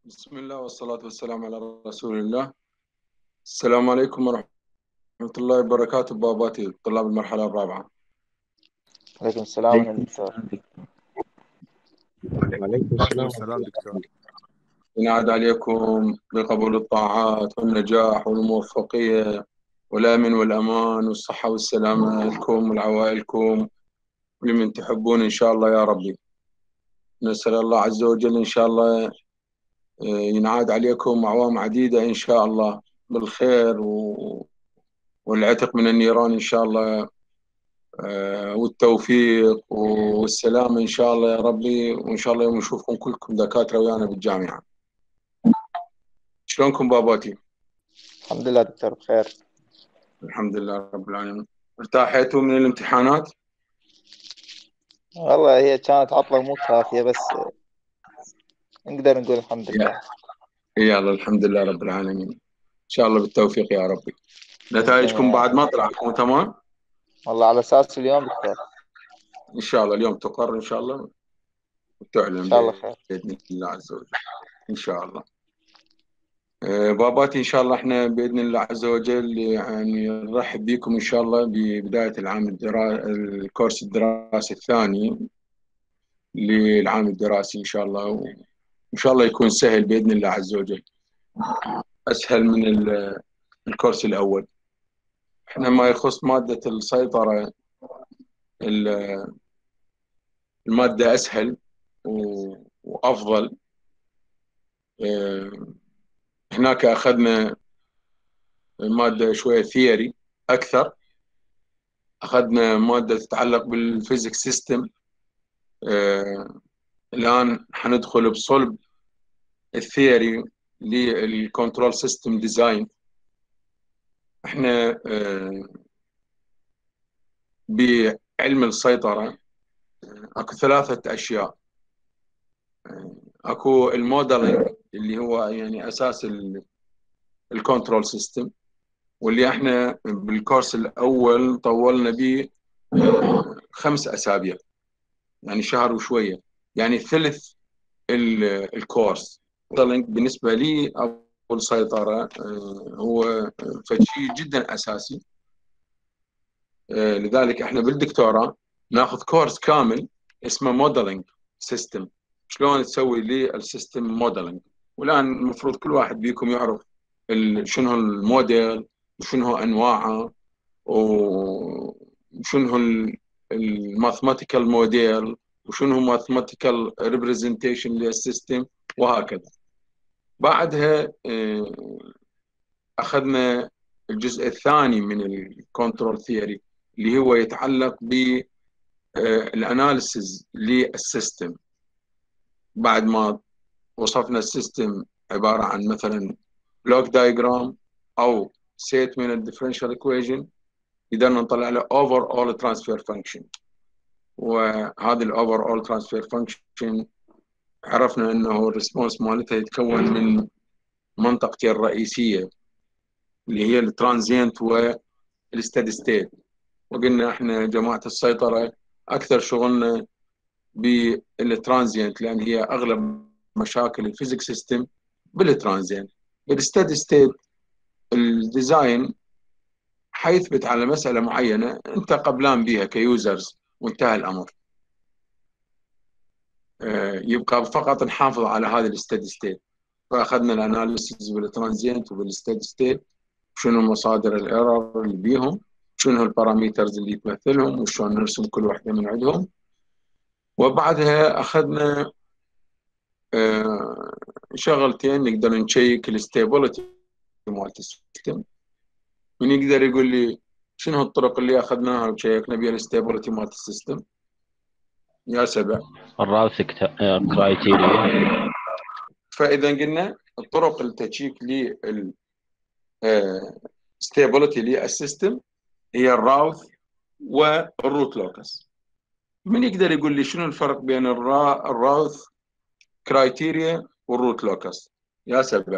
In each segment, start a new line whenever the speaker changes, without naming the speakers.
بسم الله والصلاة والسلام على رسول الله. السلام عليكم ورحمة الله وبركاته. باباتي طلاب المرحلة الرابعة.
عليكم السلام ورحمة الله دكتور.
وعليكم
عليكم
السلام ورحمة
السلام
الله
دكتور.
وبركاته.
ينعاد عليكم بقبول الطاعات والنجاح والموفقية والأمن والأمان والصحة والسلامة لكم ولعوائلكم ولمن تحبون إن شاء الله يا ربي. نسأل الله عز وجل إن شاء الله ينعاد عليكم أعوام عديدة إن شاء الله بالخير والعتق من النيران إن شاء الله، والتوفيق والسلام إن شاء الله يا ربي. وإن شاء الله يوم نشوفكم كلكم دكاترة ويانا بالجامعة. شلونكم باباتي؟
الحمد لله دكتور بخير.
الحمد لله رب العالمين. ارتاحيتوا من الامتحانات؟
والله هي كانت عطلة مو كافية، بس نقدر نقول الحمد لله.
يلا الحمد لله رب العالمين، إن شاء الله بالتوفيق يا ربي. نتائجكم
للجميع.
بعد ما طلعت مو تمام؟
والله على أساس اليوم دكتور.
إن شاء الله اليوم تقر إن شاء الله
إن
وتعلن
شاء الله خير.
بإذن الله عز وجل إن شاء الله. باباتي إن شاء الله إحنا بإذن الله عز وجل يعني نرحب بكم إن شاء الله ببداية الكورس الدراسي الثاني للعام الدراسي إن شاء الله، وإن شاء الله يكون سهل بإذن الله عز وجل، أسهل من الكورس الأول. إحنا ما يخص مادة السيطرة، المادة أسهل وأفضل. هناك أخذنا مادة شوية ثيوري أكثر، أخذنا مادة تتعلق بالفيزيك سيستم. الآن حندخل بصلب الثيوري للكنترول سيستم ديزاين. احنا بعلم السيطرة اكو ثلاثة اشياء. اكو الموديلنج اللي هو يعني اساس الكنترول سيستم، واللي احنا بالكورس الاول طولنا به 5 اسابيع، يعني شهر وشوية، يعني ثلث الكورس. الموديلنج بالنسبة لي او السيطرة هو فشيء جدا اساسي. لذلك احنا بالدكتوراه ناخذ كورس كامل اسمه موديلنج سيستم، شلون تسوي لي السيستم موديلنج. والان المفروض كل واحد بيكم يعرف شنو الموديل وشنو انواعه وشنو الماثماتيكال موديل وشنو ماثماتيكال ريبريزنتيشن للسيستم وهكذا. بعدها اخذنا الجزء الثاني من الكنترول ثيوري اللي هو يتعلق بالاناليسز للسيستم. بعد ما وصفنا السيستم عباره عن مثلا بلوك دايجرام او سيت من الديفرنشال ايكويشن، قدرنا نطلع له اوفر اول ترانسفير فانكشن. وهذه الاوفر اول ترانسفير فانكشن عرفنا انه الريسبونس مالتها يتكون من منطقتين رئيسيه اللي هي الترانزينت والستيدي ستيت. وقلنا احنا جماعه السيطره اكثر شغلنا بالترانزينت، لان هي اغلب مشاكل الفيزيك سيستم بالترانزينت. بالستيدي ستيت الديزاين حيثبت على مساله معينه انت قبلان بها كيوزرز وانتهى الامر. يبقى فقط نحافظ على هذا الستيدي ستيت. فاخذنا الاناليسيز بالترانزينت وبالستيدي ستيت، شنو مصادر الايرور اللي بيهم، شنو الباراميترز اللي تمثلهم، وشلون نرسم كل واحده من عندهم. وبعدها اخذنا شغلتين نقدر نشيك الستيبلتي مالت السيستم. من يقدر يقول لي شنو الطرق اللي اخذناها وشيكنا بها الستيبلتي مالت السيستم؟ يا سبع.
الراوث كرايتيريا.
فاذا قلنا الطرق التشيك لل ستيبلتي للسيستم هي الراوث والروت لوكس. من يقدر يقول لي شنو الفرق بين الراوث كرايتيريا والروت لوكس؟ يا سبع.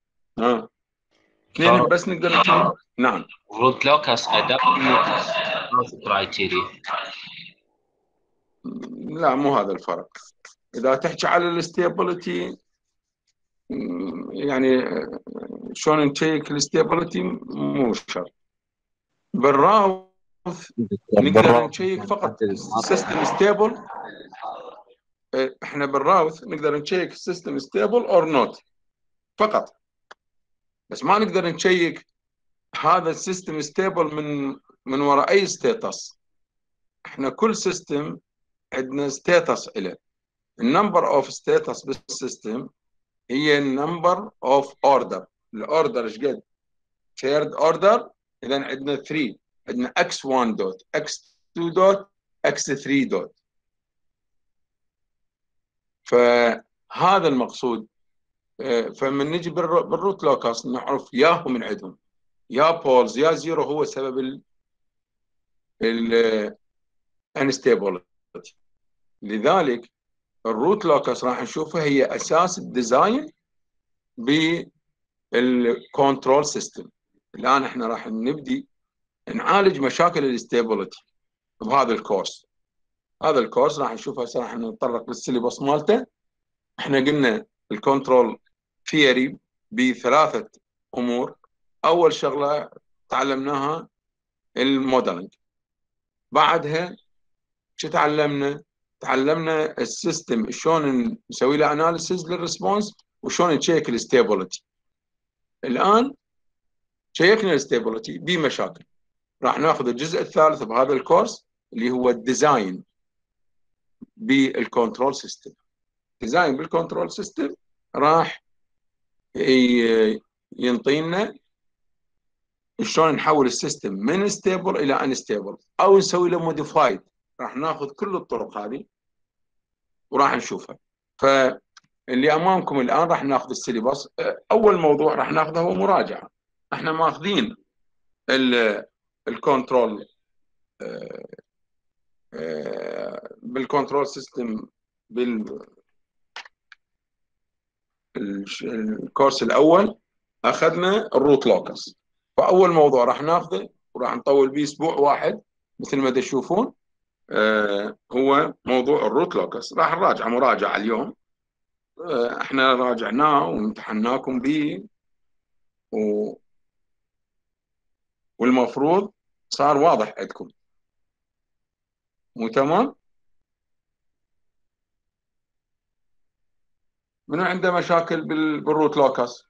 اثنين بس نقدر نقول. نعم.
روت لوكس ادق من كرايتيريا.
لا مو هذا الفرق. اذا تحكي على الاستيبلتي يعني شلون نشيك الستيبلتي مو شرط. بالراوث نقدر نشيك فقط السيستم ستيبل. احنا بالراوث نقدر نشيك السيستم ستيبل اور نوت فقط، بس ما نقدر نشيك هذا السيستم ستيبل من وراء اي ستيتس. احنا كل سيستم عندنا ستيتس له. النمبر اوف ستيتس بالسيستم هي النمبر اوف اوردر. الاوردر ايش قد؟ ثيرد اوردر، اذا عندنا 3، عندنا x1 دوت، x2 دوت، x3 دوت. فهذا المقصود. فمن نجي بالروت لوكس نعرف ياهو من عندهم، يا بولز يا زيرو هو سبب الانستابيلتي. لذلك الروت لوكس راح نشوفها هي اساس الديزاين بالكنترول سيستم. الان احنا راح نبدي نعالج مشاكل الاستابيلتي بهذا الكورس. هذا الكورس راح نشوفه هسه، راح نتطرق للسيلبس مالته. احنا قلنا الكنترول ثيوري بثلاثه امور. اول شغله تعلمناها الموديلنج، بعدها شو تعلمنا؟ تعلمنا السيستم شلون نسوي له اناليسيز للريسبونس وشلون نشيك الستابيلتي. الان شيكنا الستابيلتي بمشاكل. راح ناخذ الجزء الثالث بهذا الكورس اللي هو الديزاين بالكنترول سيستم. ديزاين بالكنترول سيستم راح ينطينا شلون نحول السيستم من ستيبل الى انستيبل او نسوي له موديفايد. راح ناخذ كل الطرق هذه وراح نشوفها. فاللي امامكم الان راح ناخذ السيلبس. اول موضوع راح ناخذه هو مراجعه. احنا ماخذين الكنترول بالكنترول سيستم بالكورس الاول اخذنا الروت لوكس. فاول موضوع راح ناخذه وراح نطول به اسبوع واحد مثل ما تشوفون هو موضوع الروت لوكس. راح نراجع مراجعه اليوم. احنا راجعناه وامتحناكم به والمفروض صار واضح عندكم. مو تمام؟ منو عنده مشاكل بالروت لوكس؟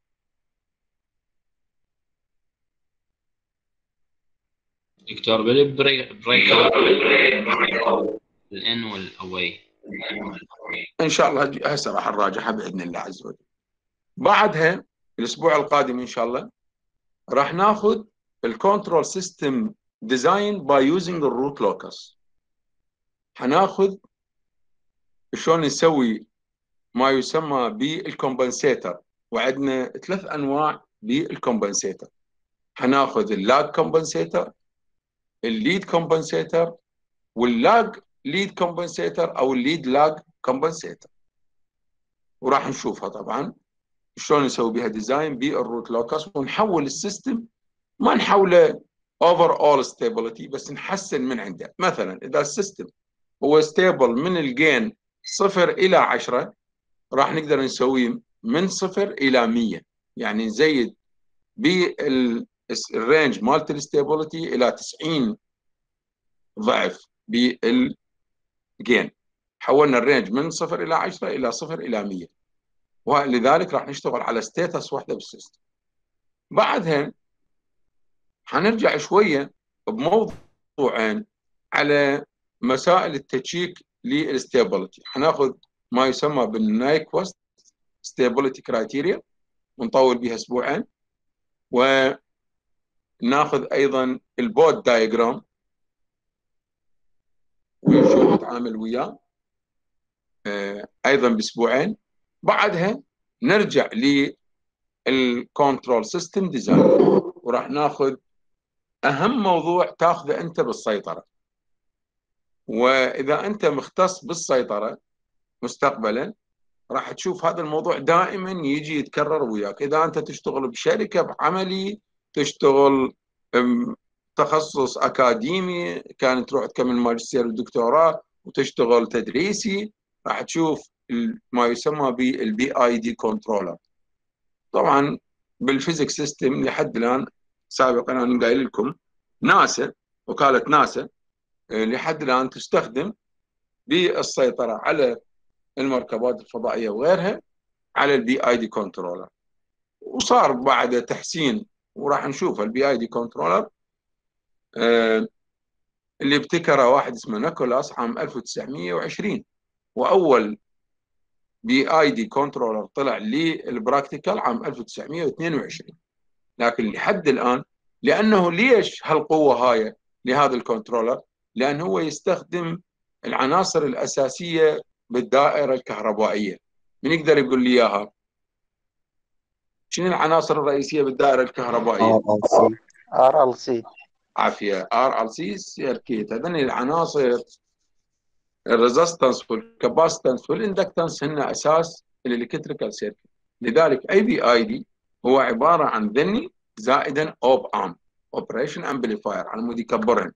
دكتور بالبريك الان والاوي
ان شاء الله هسه راح نراجعها باذن الله عز وجل. بعدها الاسبوع القادم ان شاء الله راح ناخذ الكنترول سيستم ديزاين باي يوزنج الروت لوكس. حناخذ شلون نسوي ما يسمى بالكمبنسيتر، وعندنا 3 انواع بالكمبنسيتر. حناخذ اللاج كومبنسيتر، الليد كومبنسيتر، واللاج ليد كومبنسيتر او الليد لاج كومبنسيتر. وراح نشوفها طبعا شلون نسوي بها ديزاين بالروت لوكس ونحول السيستم. ما نحوله اوفر اول ستابيليتي، بس نحسن من عنده. مثلا اذا السيستم هو ستيبل من الجين 0 الى 10 راح نقدر نسويه من 0 الى 100، يعني نزيد بالرينج مالت الستابيليتي الى 90 ضعف بالجين. حولنا الرينج من 0 الى 10 الى 0 الى 100، ولذلك راح نشتغل على ستيتس واحده بالسيستم. بعدها حنرجع شويه بموضوعين على مسائل التشيك للستابيليتي. حناخذ ما يسمى بالنايكوست ستابيليتي كرايتيريا ونطول بها اسبوعين، وناخذ ايضا البود دايجرام وشلون نتعامل وياه ايضا باسبوعين. بعدها نرجع للكنترول سيستم ديزاين، وراح ناخذ اهم موضوع تاخذه انت بالسيطره. واذا انت مختص بالسيطره مستقبلا راح تشوف هذا الموضوع دائما يجي يتكرر وياك. اذا انت تشتغل بشركه بعملي، تشتغل تخصص اكاديمي، كانت تروح تكمل ماجستير ودكتوراه وتشتغل تدريسي، راح تشوف ما يسمى بالبي اي دي كنترولر. طبعا بالفيزيك سيستم لحد الان سابقا انا قايل لكم ناسا، وكاله ناسا لحد الان تستخدم بالسيطره على المركبات الفضائيه وغيرها على البي اي دي كنترولر. وصار بعد تحسين وراح نشوف البي اي دي كنترولر اللي ابتكره واحد اسمه نيكولاس عام 1920، واول بي اي دي كنترولر طلع للبراكتيكال عام 1922. لكن لحد الان، لانه ليش هالقوه هاي لهذا الكنترولر؟ لانه هو يستخدم العناصر الاساسيه بالدائره الكهربائيه. من يقدر يقول لي اياها؟ شنو العناصر الرئيسيه بالدائره الكهربائيه؟
RLC.
عافيه. RLC سيركيت. هذين العناصر الريزستنس والكاباسيتنس والاندكتنس هن اساس الالكتريكال سيركت. لذلك اي بي اي دي هو عباره عن ذني زائدا اوب ام، اوبريشن امبليفاير، على مود يكبرهن.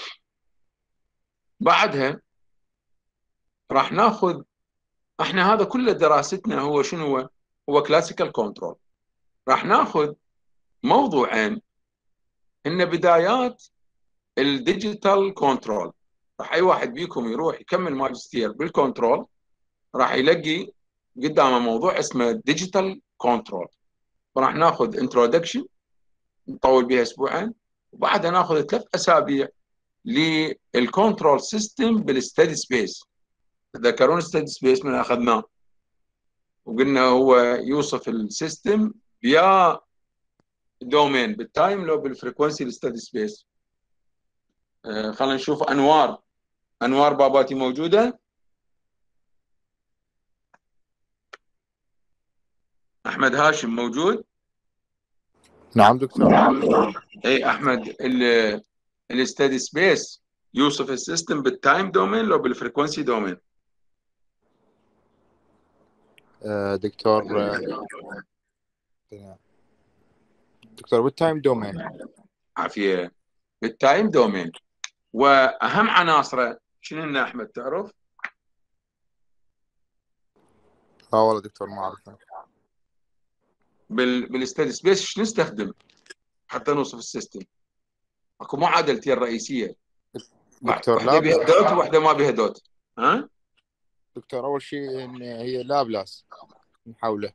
بعدها راح ناخذ احنا هذا كله دراستنا هو شنو هو كلاسيكال كنترول. راح ناخذ موضوعين ان بدايات الديجيتال كنترول. راح اي واحد بيكم يروح يكمل ماجستير بالكنترول راح يلاقي قدامه موضوع اسمه ديجيتال كنترول. راح ناخذ انترودكشن نطول بها اسبوعين، وبعدها ناخذ 3 اسابيع للكنترول سيستم بالستدي سبيس. تذكرون الستدي سبيس من اخذناه وقلنا هو يوصف السيستم يا دومين بالتايم لو بالفريكونسي الستدي سبيس. خلينا نشوف انوار باباتي موجوده. احمد هاشم موجود؟
نعم دكتور.
اي احمد، الستدي سبيس يوصف السيستم بالتايم دومين لو بالفريكونسي دومين؟
دكتور بالتايم دومين.
عافيه. بالتايم دومين. واهم عناصره شنو لنا احمد تعرف؟
والله دكتور ما اعرفه.
بالستدي سبيس شنو نستخدم حتى نوصف السيستم؟ اكو معادلتين رئيسيه،
دكتور
واحده بها دوت وواحده ما بها دوت. ها
دكتور، اول شيء ان هي لابلاس نحوله.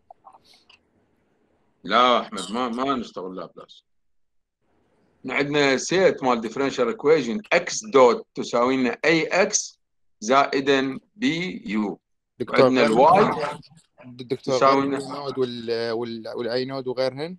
لا احمد، ما نشتغل لابلاس. عندنا سيت مال ديفرنشال ايكويشن اكس دوت تساوي لنا اي اكس زائدا بي يو. عندنا الواي
دكتور
تساوي
غير النود والاي نود وغيرهن.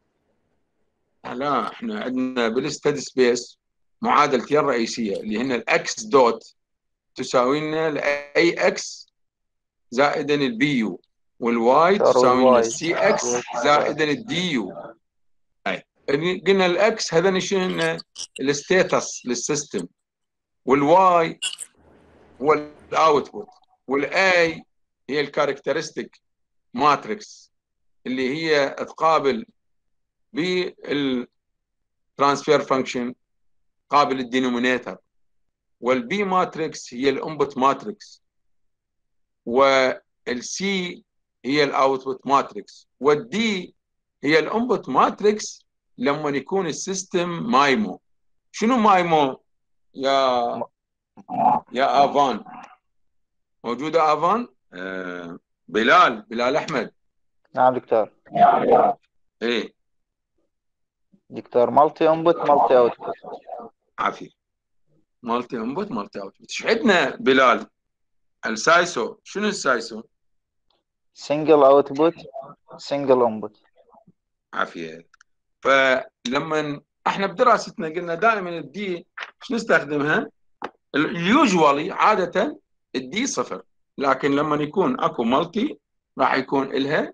لا، احنا عندنا بالستدي سبيس معادلتين رئيسيه اللي هن الاكس دوت تساوي لنا الاي اكس زائدا البي يو، والواي تساوي لنا السي اكس زائدا الدي يو. قلنا الاكس هذا شنو الستاتس للسيستم، والواي هو الاوتبوت، والاي هي الكاركترستيك ماتريكس اللي هي تقابل بالترانسفير فانكشن قابل الدينومينيتر، والبي ماتريكس هي الانبوت ماتريكس، والسي هي الاوتبوت ماتريكس، والدي هي الانبوت ماتريكس لما يكون السيستم مايمو. شنو مايمو يا افان؟ موجوده افان؟ بلال احمد.
نعم دكتور.
ايه
دكتور، مالتي انبوت مالتي اوتبوت.
عافيه. مالتي انبوت مالتي اوتبوت. ايش عندنا بلال؟ السايسو. شنو السايسو؟
سنجل اوتبوت سنجل انبوت.
عافيه. فلما احنا بدراستنا قلنا دائما الدي شو نستخدمها؟ اليوجوالي عاده الدي صفر، لكن لما يكون اكو مالتي راح يكون لها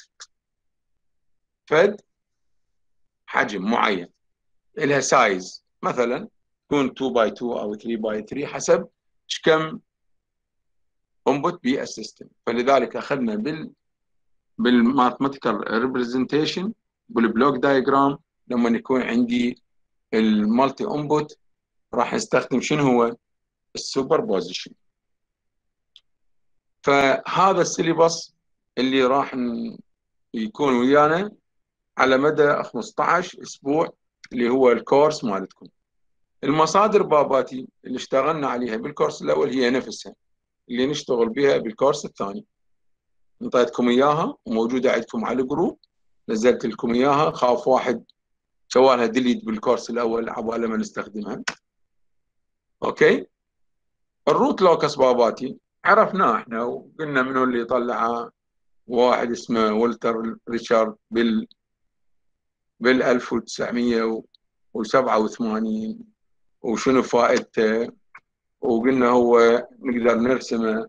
فد حجم معين، لها سايز، مثلا تكون 2 باي 2 او 3 باي 3 حسب كم انبوت بي السيستم. فلذلك اخذنا بالماثماتيكال ريبريزنتيشن بالبلوك دايجرام لما يكون عندي المالتي انبوت راح نستخدم شنو هو؟ السوبر بوزيشن. فهذا السيلبس اللي راح يكون ويانا على مدى 15 اسبوع اللي هو الكورس مالتكم. المصادر باباتي اللي اشتغلنا عليها بالكورس الاول هي نفسها اللي نشتغل بها بالكورس الثاني. انطيتكم اياها وموجوده عندكم على الجروب، نزلت لكم اياها، خاف واحد سوالها ديليت بالكورس الاول عبالة ما نستخدمها. اوكي. الروت لوكس باباتي عرفناه احنا وقلنا منو اللي طلعه، واحد اسمه والتر ريتشارد بال 1987 وشنو فائدته، وقلنا هو نقدر نرسمه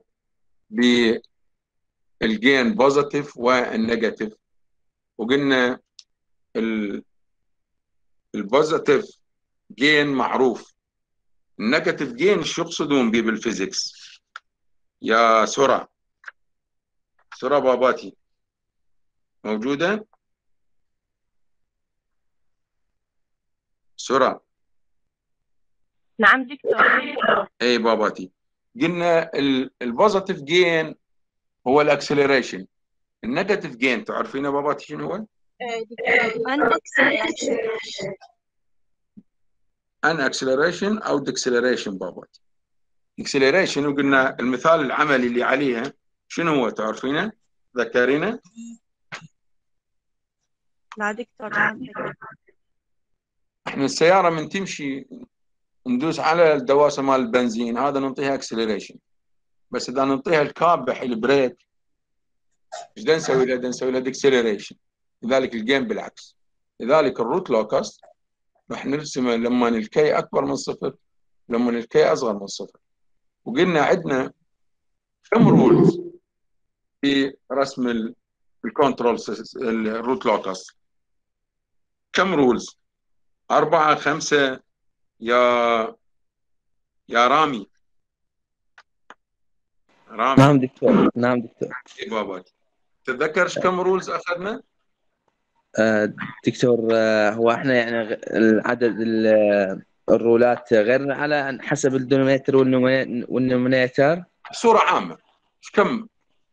بالجين بوزيتيف والنيجاتيف. وقلنا البوزيتيف جين معروف، النيجاتيف جين شو يقصدون به بالفيزيكس يا سرى؟ سرى باباتي موجودة؟ سرى؟
نعم دكتور.
اي باباتي، قلنا البوزيتيف جين هو الاكسلريشن، النيجاتيف جين تعرفينه باباتي شنو هو؟ ان اكسلريشن او ديكسلريشن باباتي. اكسلريشن وقلنا المثال العملي اللي عليها شنو هو تعرفينه؟ ذكرينا؟
لا دكتور ما أتذكر.
احنا السيارة من تمشي ندوس على الدواسة مال البنزين، هذا نعطيها اكسلريشن. بس اذا نعطيها الكابح البريك ايش نسوي له؟ نسوي له ديكسلريشن. لذلك الجيم بالعكس. لذلك الروت لوكس راح نرسمه لما الكي اكبر من صفر، لما الكي اصغر من صفر. وقلنا عندنا كم رولز في رسم الكنترول الروت لوكس؟ كم رولز؟ 4 5 يا رامي؟
نعم دكتور. نعم دكتور.
اي بابا، تتذكرش كم رولز اخذنا؟
دكتور، هو احنا يعني العدد الرولات غير على حسب الدينومينيتور والنومينيتور.
بصورة عامة كم؟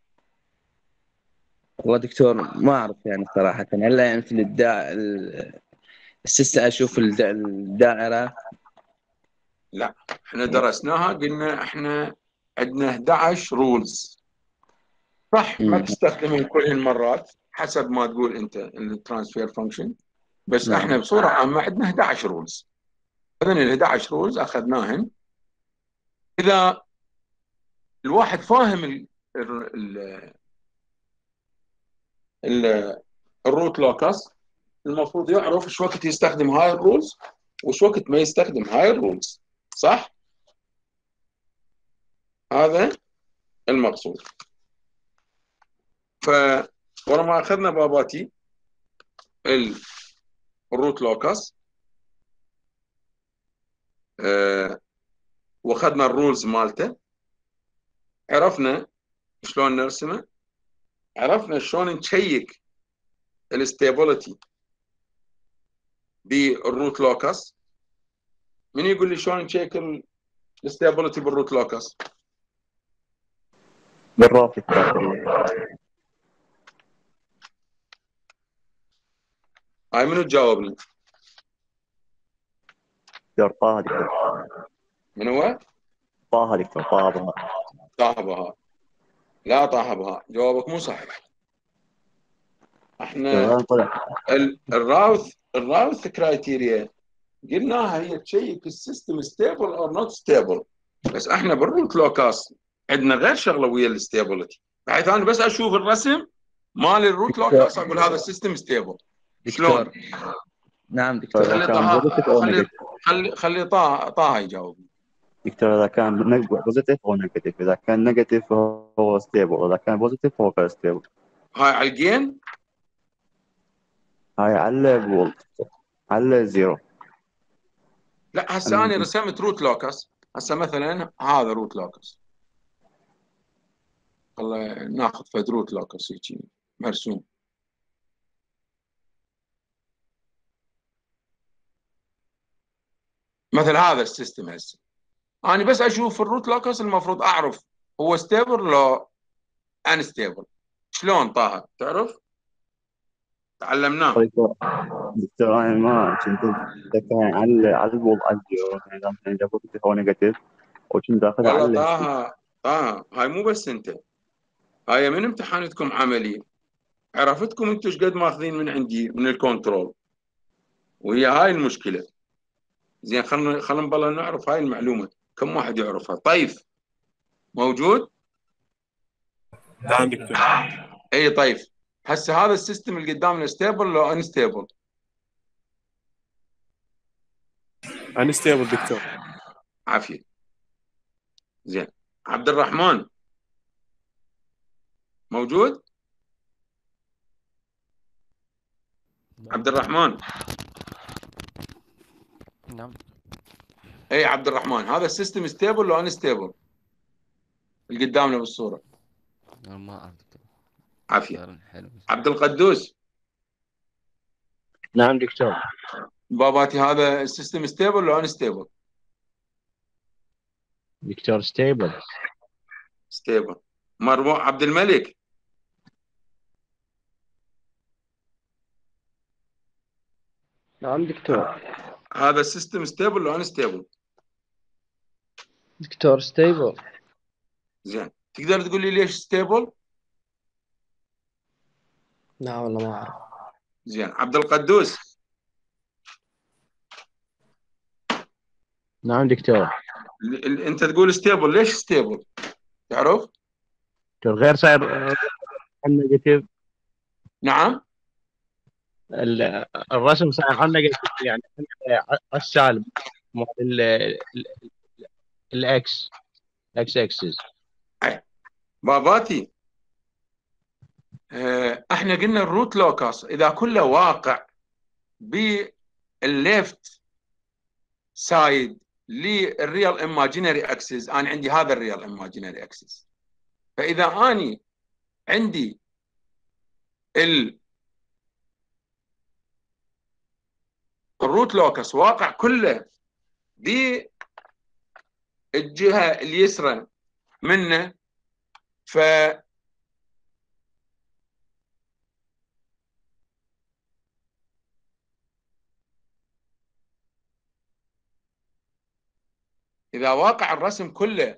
والله دكتور ما اعرف يعني صراحة، هلا يعني في السيستم اشوف الدائرة.
لا احنا درسناها، قلنا احنا عندنا 11 رولز صح، ما تستخدمهم كل المرات حسب ما تقول انت الترانسفير فانكشن، بس
نعم.
احنا بصورة عامة عندنا 11 رولز. اذا ال 11 رولز اخذناهم. اذا الواحد فاهم الروت لوكس المفروض يعرف ايش وقت يستخدم هاي الرولز وايش وقت ما يستخدم هاي الرولز، صح؟ هذا المقصود. ولما اخذنا باباتي الروت لوكس واخذنا الرولز مالته، عرفنا شلون نرسمه، عرفنا شلون نشيك الاستابيليتي بالروت لوكس. من يقول لي شلون نشيك الاستابيليتي بالروت لوكس؟
بالرافق.
هاي منو تجاوبني؟
دكتور طه. دكتور
من هو؟
طه. دكتور طه بها.
طه بها. لا طه بها، جوابك مو صحيح. احنا الراوث كرايتيريا قلناها هي تشيك السيستم ستيبل او نوت ستيبل، بس احنا بالروت لوكاس عندنا غير شغله ويا الستيبلتي، بحيث انا بس اشوف الرسم مال الروت لوكاس اقول هذا السيستم ستيبل. شلون؟
نعم دكتور.
خلي طه يجاوب.
دكتور اذا كان بوزيتيف او نيجاتيف، اذا كان نيجاتيف هو ستيبل، واذا كان بوزيتيف هو غير ستيبل.
هاي على الجين؟
هاي على الفولت، على زيرو.
لا هسه انا رسمت روت لوكس، هسه مثلا هذا روت لوكس، والله ناخذ فد روت لوكس هيك مرسوم. مثل هذا السيستم هسه انا بس اشوف الروت لوكس المفروض اعرف هو ستيبل لو unstable. شلون طه تعرف؟ تعلمناه.
دكتور انا ما كنت اتذكر يعني على الوضع يعني اذا بوزيتيف او نيجاتيف، وكنت اخذها
والله
على
طه هاي مو بس انت، هاي من امتحاناتكم عملي عرفتكم انتم ايش قد ماخذين من عندي من الكنترول، وهي هاي المشكله. زين خلينا نبلا نعرف هاي المعلومه، كم واحد يعرفها؟ طيف موجود؟
نعم دكتور.
اي طيف. هسه هذا السيستم اللي قدامنا ستيبل لو انستيبل؟
انستيبل دكتور.
عافيه. زين عبد الرحمن موجود؟ عبد الرحمن.
نعم.
اي عبد الرحمن، هذا السيستم ستيبل لو انستيبل اللي قدامنا بالصوره؟
أنا ما أعرف دكتور.
عافيه.
حلو.
عبد القدوس.
نعم دكتور.
باباتي هذا السيستم ستيبل لو انستيبل؟
دكتور ستيبل.
ستيبل. مروان عبد الملك.
نعم دكتور.
هذا السيستم ستيبل لو انستيبل؟
دكتور ستيبل.
زين تقدر تقول لي ليش ستيبل؟
لا والله ما أعرف.
زين عبد القدوس.
نعم دكتور.
انت تقول ستيبل، ليش ستيبل؟ تعرف؟
دكتور غير صاير النيجاتيف.
نعم.
الرسم صاير على النيجاتيف، يعني على السالب مال الاكس اكسس.
باباتي احنا قلنا الروت لوكاس اذا كله واقع بالليفت سايد للريال ايماجينري اكسس، انا عندي هذا الريال ايماجينري اكسس، فاذا اني عندي الروت لوكس واقع كله بالجهه اليسرى منه، ف إذا واقع الرسم كله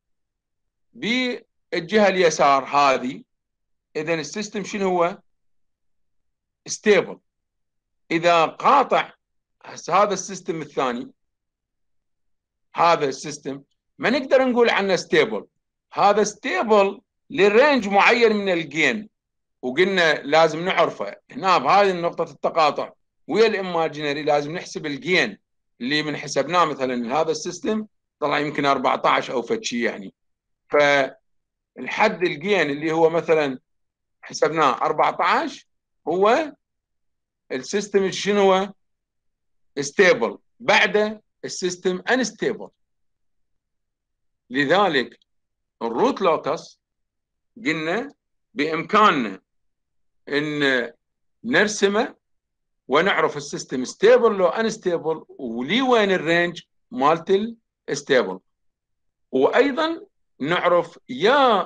بالجهة اليسار هذه، إذن السيستم شنو هو؟ ستيبل. إذا قاطع هذا السيستم الثاني، هذا السيستم ما نقدر نقول عنه ستيبل، هذا ستيبل لرينج معين من الجين، وقلنا لازم نعرفه هنا بهذه النقطة التقاطع ويا الإيماجينري، لازم نحسب الجين اللي من حسبناه مثلا هذا السيستم طلع يمكن 14 أو فشي يعني، فالحد الجين اللي هو مثلا حسبناه 14 هو السيستم شنو هو؟ ستيبل. بعده السيستم انستيبل. لذلك الروت لوكس قلنا بإمكاننا ان نرسمه ونعرف السيستم ستيبل لو انستيبل، ولي وين الرينج مالت الستيبل، وايضا نعرف يا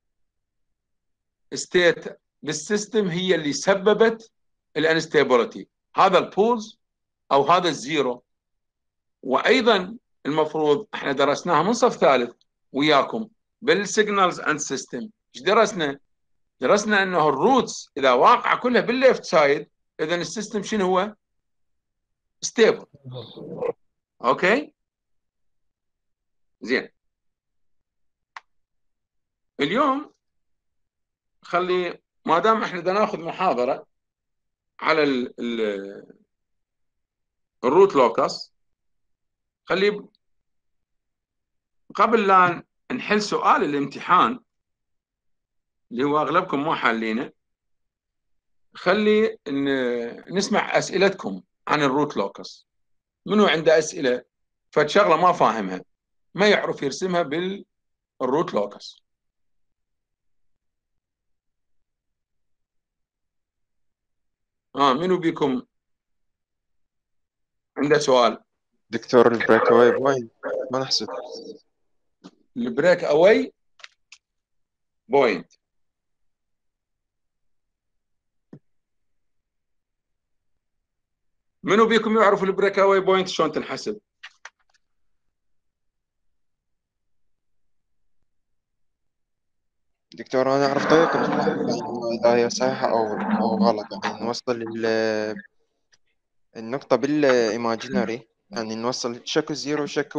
ستيت بالسيستم هي اللي سببت الانستيبلتي، هذا البولز او هذا الزيرو. وايضا المفروض احنا درسناها من صف ثالث وياكم بالسيجنالز اند سيستم، ايش درسنا؟ درسنا انه الروتس اذا واقعه كلها بالليفت سايد، اذا السيستم شنو هو؟ ستيبل. اوكي زين. اليوم خلي ما دام احنا بدنا ناخذ محاضره على الروت لوكس، خلي قبل لا نحل سؤال الامتحان اللي هو اغلبكم ما حالينه، خلي نسمع اسئلتكم عن الروت لوكس. منو عنده اسئله فد شغله ما فاهمها ما يعرف يرسمها بالروت لوكس؟ منو بيكم عنده سؤال؟
دكتور البريك اواي بوينت ما نحسب.
البريك اواي بوينت منو بيكم يعرف البريك اواي بوينت شلون تنحسب؟
دكتور أنا أعرف طريقة بس ما أعرف يعني إذا هي صحيحة أو غلط. يعني نوصل النقطة بالإيماجينري، يعني نوصل شكو زيرو شكو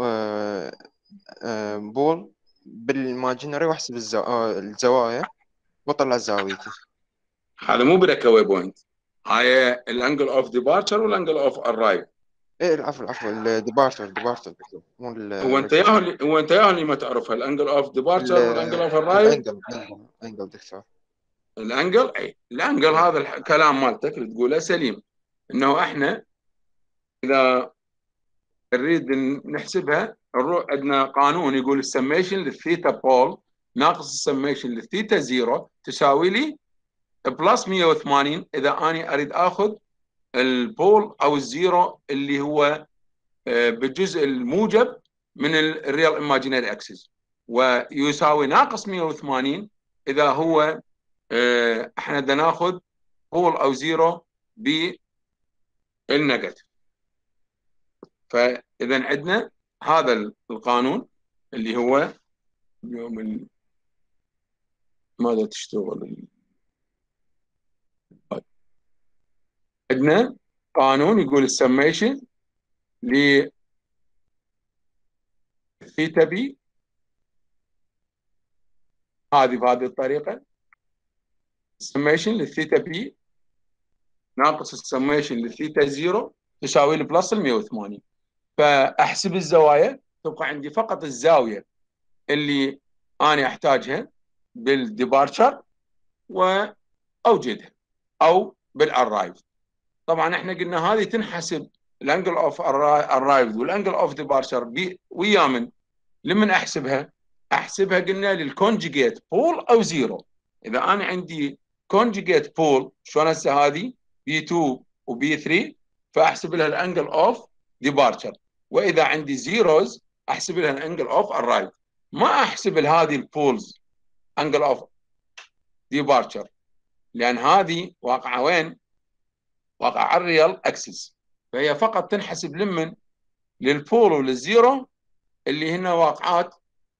بول بالإيماجينري وأحسب الزوايا وأطلع زاويتي.
هذا مو بريك اواي بوينت، هاي الانجل اوف ديبارتشر والانجل اوف ارايف.
إيه العفو الديبارتر مو
هو انت اللي ما تعرفها، الانجل اوف ديبارتشر والانجل اوف ارايف.
الانجل دكتور،
الانجل هذا الكلام مالتك اللي تقوله سليم، انه احنا اذا نريد نحسبها عندنا قانون يقول السميشن للثيتا بول ناقص السميشن للثيتا زيرو تساوي لي بلس 180 اذا اني اريد اخذ البول او الزيرو اللي هو بالجزء الموجب من الريال ايماجينري اكسس، ويساوي ناقص 180 اذا هو احنا بدنا ناخذ بول او زيرو بالنيجاتيف. فاذا عندنا هذا القانون اللي هو اليوم ماذا تشتغل. عندنا قانون يقول السميشن ل ثيتا بي هذه بهذه الطريقه، السميشن للثيتا بي ناقص السميشن للثيتا زيرو تساوي لي بلس 180. فاحسب الزوايا تبقى عندي فقط الزاويه اللي انا احتاجها بالديبارتشر واوجدها او بالارايف. طبعا احنا قلنا هذه تنحسب الانجل اوف ارايف والانجل اوف ديبارتشر ويا من لمن احسبها قلنا للكونجيجيت بول او زيرو. اذا انا عندي كونجيجيت بول شلون هسه هذه بي 2 وبي 3 فاحسب لها الانجل اوف ديبارتشر، واذا عندي زيروز احسب لها الانجل اوف ارايف. ما احسب هذه البولز انجل اوف ديبارتشر لان هذه واقعه وين؟ واقعه على الريال اكسس، فهي فقط تنحسب لمن للبول وللزيرو اللي هن واقعات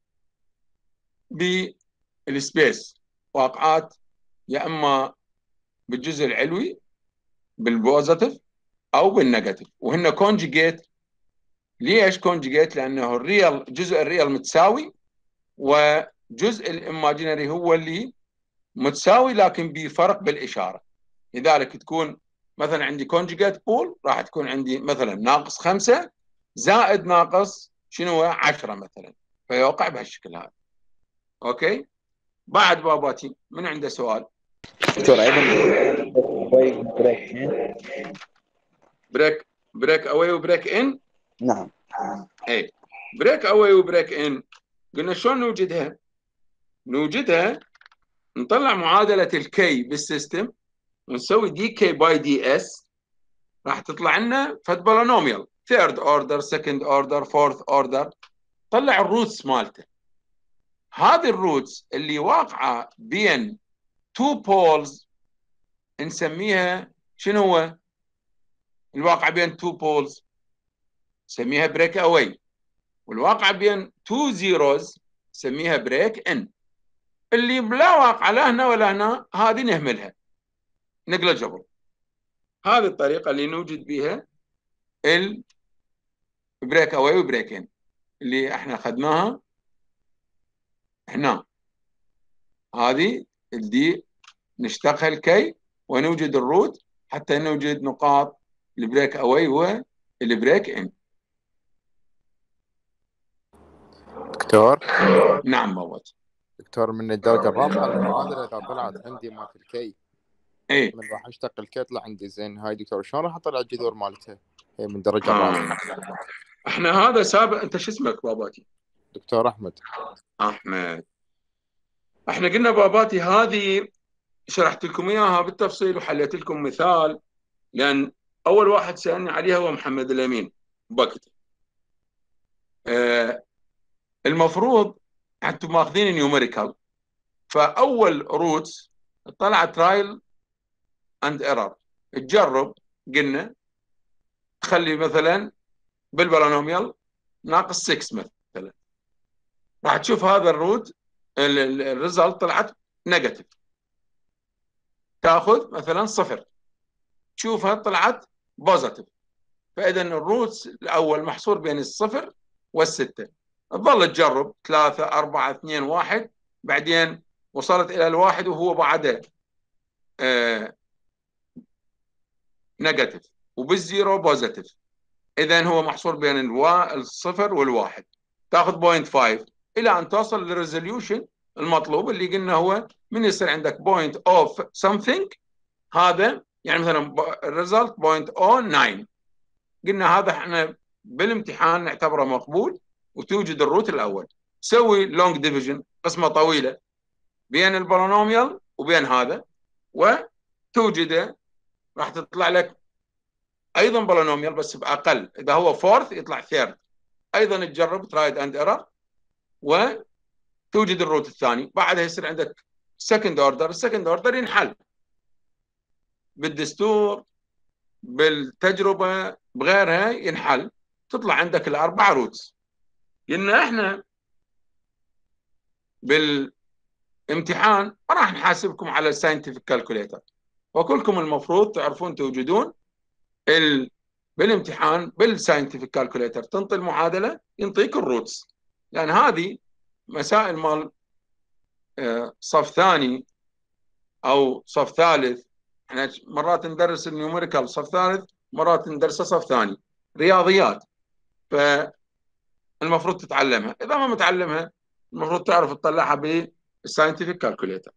بالسبيس، واقعات يا اما بالجزء العلوي بالبوزيتيف او بالنيجاتيف، وهن كونجيجيت. ليش كونجيجيت؟ لانه الريال جزء الريال متساوي وجزء الايماجينري هو اللي متساوي لكن بفرق بالاشاره. لذلك تكون مثلا عندي كونجيجيت بول راح تكون عندي مثلا ناقص 5 زائد ناقص شنو 10 مثلا، فيوقع بهالشكل هذا. اوكي، بعد باباتي من عنده سؤال؟
دكتور ايضا
بريك اواي وبريك ان.
نعم.
اي بريك اواي وبريك ان قلنا شلون نوجدها؟ نوجدها نطلع معادله الكي بالسيستم ونسوي دي كي باي دي اس، راح تطلع لنا فد بولينوميال ثيرد اوردر سكند اوردر فورث اوردر. طلع الروتس مالته. هذه الروتس اللي واقعه بين تو بولز نسميها شنو هو؟ الواقع بين تو بولز نسميها بريك اواي، والواقع بين تو زيروز نسميها بريك ان. اللي لا واقع لا هنا ولا هنا هذه نهملها نجلجبل. هذه الطريقه اللي نوجد بها البريك اواي وبريك ان اللي احنا اخذناها هنا. هذه الدي نشتقها الكي ونوجد الروت حتى نوجد نقاط البريك اواي والبريك ان.
دكتور
نعم موت.
دكتور من الدرجة الرابعة المعادلة إذا طلعت عندي مالت الكي
ايه
من راح اشتق الكي يطلع عندي زين. هاي دكتور شلون راح اطلع الجذور مالتها؟ هي من الدرجة الرابعة.
احنا هذا سابق. انت شو اسمك باباتي؟
دكتور احمد.
احنا قلنا باباتي هذه شرحت لكم اياها بالتفصيل وحليت لكم مثال، لان اول واحد سالني عليها هو محمد الامين بكتي. المفروض انتم ماخذين نيوميريكال، فاول روتس طلع ترايل اند ايرور، تجرب قلنا تخلي مثلا بالبولينوميال ناقص 6 مثلا، راح تشوف هذا الروت الريزلت طلعت نيجاتيف. تاخذ مثلا 0 تشوفها طلعت بوزيتيف. فاذا الروت الاول محصور بين ال0 وال6. تظل تجرب 3 4 2 1، بعدين وصلت الى ال1 وهو بعده نيجاتيف وبالزيرو بوزيتيف. اذا هو محصور بين ال0 وال1. تاخذ 0.5 الى ان توصل للريزوليوشن المطلوب اللي قلنا هو من يصير عندك بوينت اوف something. هذا يعني مثلا الريزلت 0.09. قلنا هذا احنا بالامتحان نعتبره مقبول، وتوجد الروت الاول. تسوي لونج ديفيجن، قسمه طويله بين البولينوميال وبين هذا، وتوجده. راح تطلع لك ايضا بولينوميال بس باقل. اذا هو فورث يطلع ثيرد. ايضا تجرب ترايد اند ايرور، وتوجد الروت الثاني. بعدها يصير عندك سكند اوردر. السكند اوردر ينحل بالدستور، بالتجربه، بغيرها ينحل. تطلع عندك الاربع روتس. قلنا احنا بالامتحان ما راح نحاسبكم على الساينتفك كالكوليتر، وكلكم المفروض تعرفون توجدون بالامتحان بالساينتفك كالكوليتر. تنطي المعادله ينطيك الروتس. يعني هذه مسائل مال صف ثاني او صف ثالث. احنا مرات ندرس النيوميريكال صف ثالث، مرات ندرسه صف ثاني، رياضيات. فالمفروض تتعلمها. اذا ما متعلمها المفروض تعرف تطلعها بالساينتفك كالكوليتر.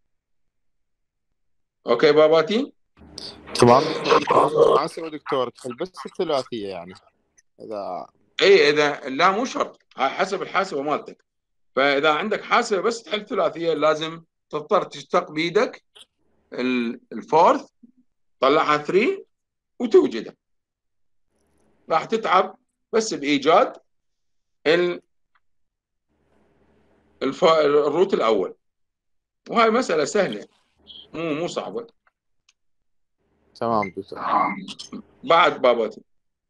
اوكي باباتي؟
تمام. محاسبة دكتور تخل بس الثلاثية يعني إذا
اذا لا مو شرط، هاي حسب الحاسبه مالتك. فاذا عندك حاسبه بس تحل ثلاثيه لازم تضطر تشتق بيدك الفورث، طلعها 3 وتوجدها. راح تتعب بس بايجاد الروت الاول، وهاي مساله سهله مو صعبه.
تمام دكتور.
بعد باباتي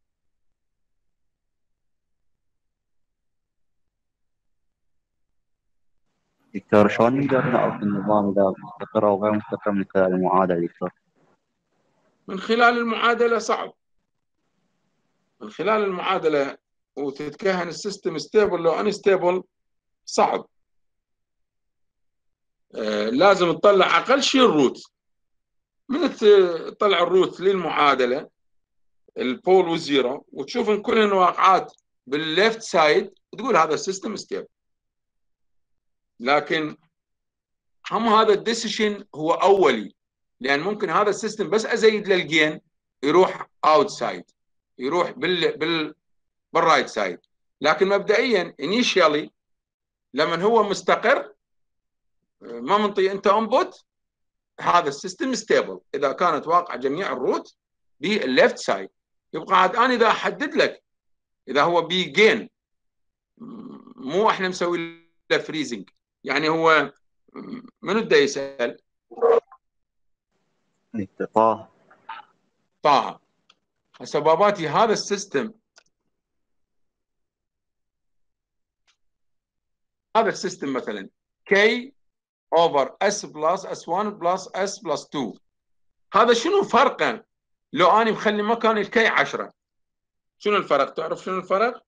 دكتور شلون نقدر نعرف النظام إذا مستقر أو غير مستقر من خلال المعادلة دكتور؟
من خلال المعادله صعب. من خلال المعادله وتتكهن السيستم ستيبل لو انستيبل صعب. لازم تطلع اقل شيء الروت. من تطلع الروت للمعادله البول والزيرو وتشوف ان كل الواقعات بالليفت سايد تقول هذا السيستم ستيبل. لكن هم هذا الديسيشن هو اولي، لان ممكن هذا السيستم بس ازيد للجين يروح اوتسايد، يروح بالرايت سايد. لكن مبدئيا انيشيالي لما هو مستقر ما منطي انت انبوت، هذا السيستم ستيبل اذا كانت واقعه جميع الروت بالليفت سايد. يبقى عاد انا اذا احدد لك اذا هو بي جين، مو احنا مسوي له فريزنج. يعني هو منو بده يسال؟ طه. هسه باباتي هذا السيستم، هذا السيستم مثلا كي اوفر اس بلس اس 1 بلس اس بلس 2. هذا شنو فرقه لو اني مخلي مكان الكي 10؟ شنو الفرق؟ تعرف شنو الفرق؟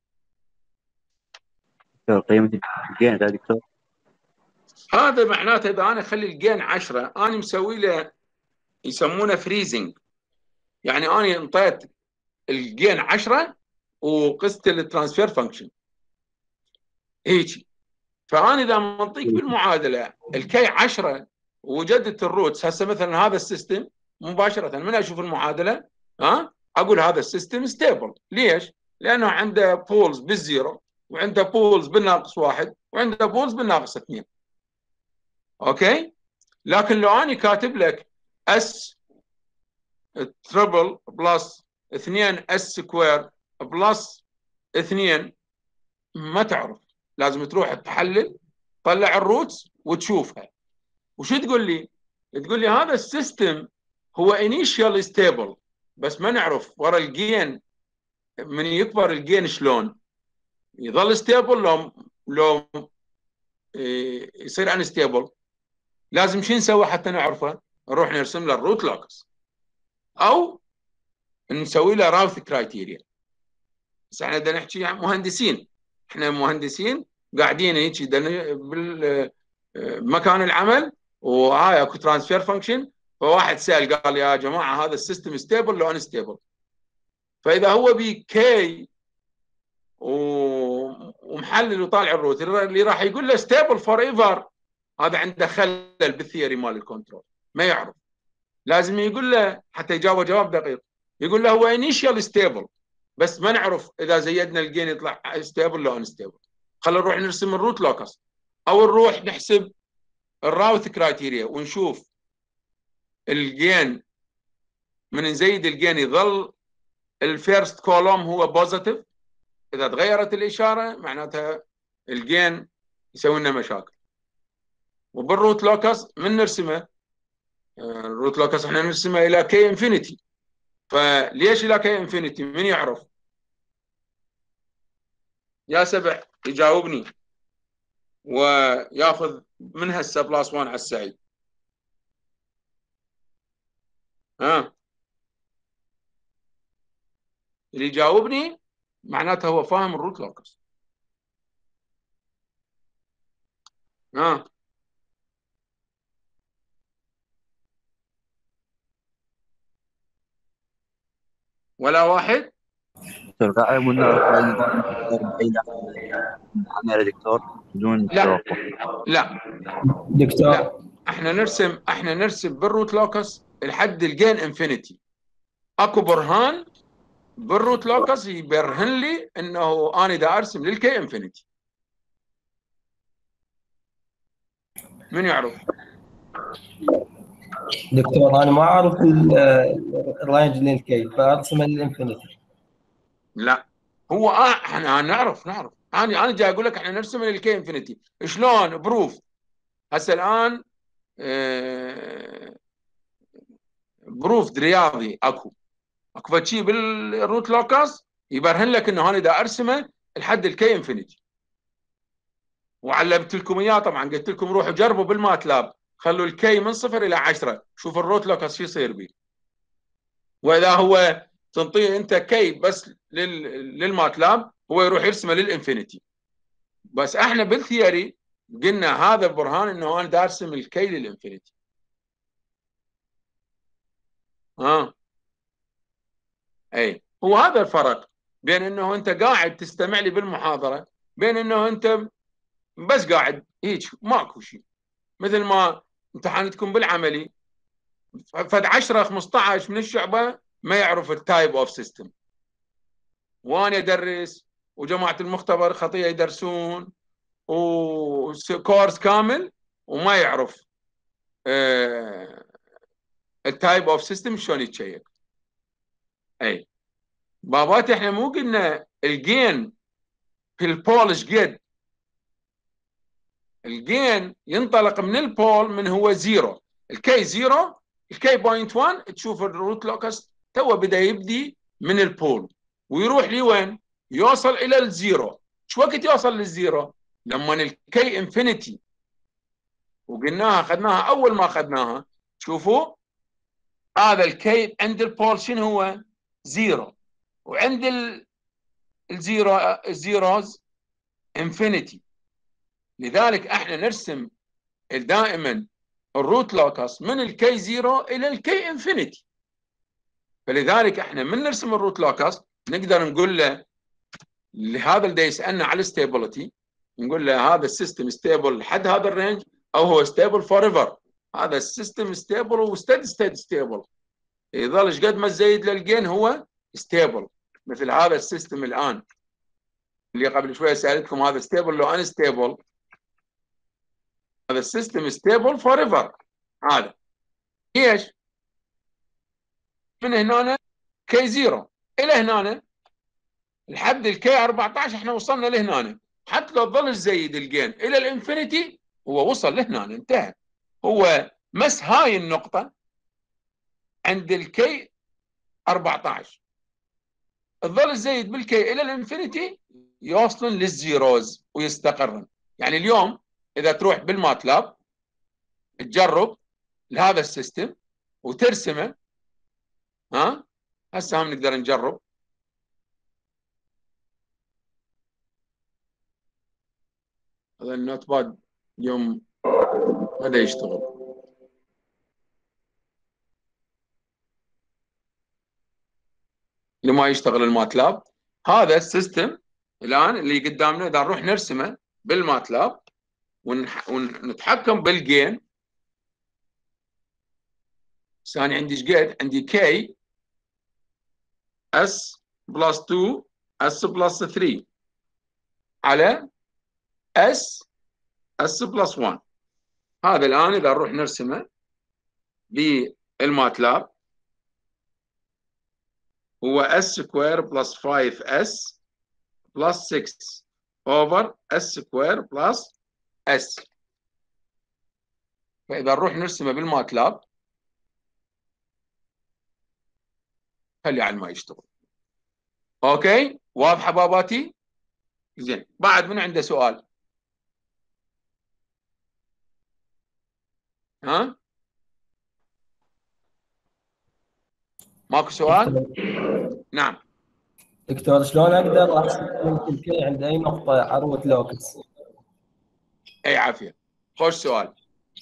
قيمة الجين يا دكتور؟
هذا معناته اذا انا اخلي الجين 10 انا مسوي له يسمونه فريزنج. يعني انا انطيت الجين 10 وقست الترانسفير فانكشن هيك. فانا اذا منطيك بالمعادله الكي 10 وجدت الروتس، هسه مثلا هذا السيستم مباشره من اشوف المعادله اقول هذا السيستم ستيبل. ليش؟ لانه عنده بولز بالزيرو، وعنده بولز بالناقص 1، وعنده بولز بالناقص 2. اوكي؟ لكن لو اني كاتب لك اس تربل بلس 2 اس سكوير بلس 2، ما تعرف. لازم تروح تحلل، طلع الروتس وتشوفها. وشو تقول لي؟ تقول لي هذا السيستم هو انيشال ستيبل بس ما نعرف ورا الجين من يكبر الجين شلون يظل ستيبل لو يصير انستيبل. لازم شو نسوي حتى نعرفه؟ نروح نرسم له الروت لوكس او نسوي له راوث كرايتيريا. بس احنا بدنا نحكي عن مهندسين، احنا مهندسين قاعدين هيك بمكان العمل وهاي اكو ترانسفير فانكشن، فواحد سال قال يا جماعه هذا السيستم ستيبل لو انستيبل. فاذا هو بكي ومحلل وطالع الروت اللي راح يقول له ستيبل فور ايفر، هذا عنده خلل بالثيوري مال الكنترول، ما يعرف. لازم يقول له حتى يجاوب جواب دقيق، يقول له هو انيشال ستيبل بس ما نعرف اذا زيدنا الجين يطلع ستيبل لو انستيبل. خلينا نروح نرسم الروت لوكس او نروح نحسب الراوث كرايتيريا ونشوف الجين. من نزيد الجين يظل الفيرست كولوم هو بوزيتيف، اذا تغيرت الاشاره معناتها الجين يسوي لنا مشاكل. وبالروت لوكس من نرسمه، الروت لوكس احنا نرسمه الى كي انفينيتي. فليش الى كي انفينيتي؟ من يعرف؟ يا سبع يجاوبني وياخذ من هسه بلاس 1 على السعيد. ها اللي يجاوبني معناته هو فاهم الروت لوكس. ها ولا واحد؟
دكتور قاعد ونعرف بعيد عن يا دكتور بدون
لا لا
دكتور
لا، احنا نرسم بالروت لوكس لحد الجين انفينيتي. اكو برهان بالروت لوكس يبرهن لي انه انا دا ارسم للكي انفينيتي. من يعرف؟
دكتور انا ما اعرف الرينج للكي فارسمه للانفينيتي.
لا هو احنا نعرف انا جاي اقول لك احنا نرسم للكي انفينيتي. شلون؟ بروف. هسه الان بروف رياضي اكو شيء بالروت لوكس يبرهن لك انه انا دا ارسمه لحد الكي انفينيتي. وعلمت لكم اياه طبعا، قلت لكم روحوا جربوا بالماتلاب، خلوا الكي من 0 إلى 10، شوف الروت لوكس شو يصير به. واذا هو تنطيه انت كي بس للماتلاب هو يروح يرسمه للانفينيتي. بس احنا بالثيوري قلنا هذا برهان انه انا دا ارسم الكي للانفينيتي. اي هو هذا الفرق بين انه انت قاعد تستمع لي بالمحاضره، بين انه انت بس قاعد هيك ماكو شيء. مثل ما امتحانتكم بالعملي فد 10 15 من الشعبه ما يعرف التايب اوف سيستم، وانا ادرس وجماعه المختبر خطيه يدرسون وكورس كامل وما يعرف التايب اوف سيستم شلون يتشيك. اي باباتي احنا مو قلنا الجين في البول ايش قد؟ الجين ينطلق من البول من هو زيرو، الكي زيرو، الكي بوينت 1 تشوف الروت لوكس تو بدا يبدي من البول ويروح لي وين؟ يوصل الى الزيرو. شو وقت يوصل للزيرو؟ لما الكي انفينيتي، وقلناها اخذناها اول ما اخذناها. شوفوا هذا الكي عند البول شنو هو؟ زيرو، وعند الزيروز انفينيتي. لذلك احنا نرسم دائما الروت لوكس من الكي زيرو الى الكي انفينيتي. فلذلك احنا من نرسم الروت لوكس نقدر نقول له لهذا اللي يسالنا على الستيبلتي، نقول له هذا السيستم ستيبل لحد هذا الرينج او هو ستيبل فور ايفر. هذا السيستم ستيبل وستيد ستيبل، يظل ايش قد ما تزيد للجين هو ستيبل. مثل هذا السيستم الان اللي قبل شويه سالتكم هذا ستيبل لو ان ستيبل، هذا السيستم ستيبل فور ايفر. هذا ليش؟ من هنا كي زيرو الى هنا لحد الكي 14 احنا وصلنا لهنا. حتى لو ظل زيد الجين الى الانفينيتي هو وصل لهنا انتهى. هو مس هاي النقطه عند الكي 14. تظل تزيد بالكي الى الانفينيتي يوصلن للزيروز ويستقرن. يعني اليوم اذا تروح بالماتلاب تجرب لهذا السيستم وترسمه، هسه هم نقدر نجرب. هذا النوت باد اليوم بدا يشتغل. لما يشتغل الماتلاب هذا السيستم الان اللي قدامنا، اذا نروح نرسمه بالماتلاب ونتحكم بالجين. ثاني عندي ايش قد؟ عندي كي اس بلس 2 اس بلس 3 على اس بلس 1. هذا الان اذا نروح نرسمه بالماتلاب هو اس سكوير بلس 5 اس بلس 6 اوفر اس سكوير بلس اس. فاذا نروح نرسمه بالماتلاب خلي على ما يشتغل. اوكي واضحه باباتي؟ زين. بعد من عنده سؤال؟ ماكو سؤال؟ نعم
دكتور شلون اقدر احسب قيمه الكي عند اي نقطه على روت لوكس؟
اي عافيه، خوش سؤال.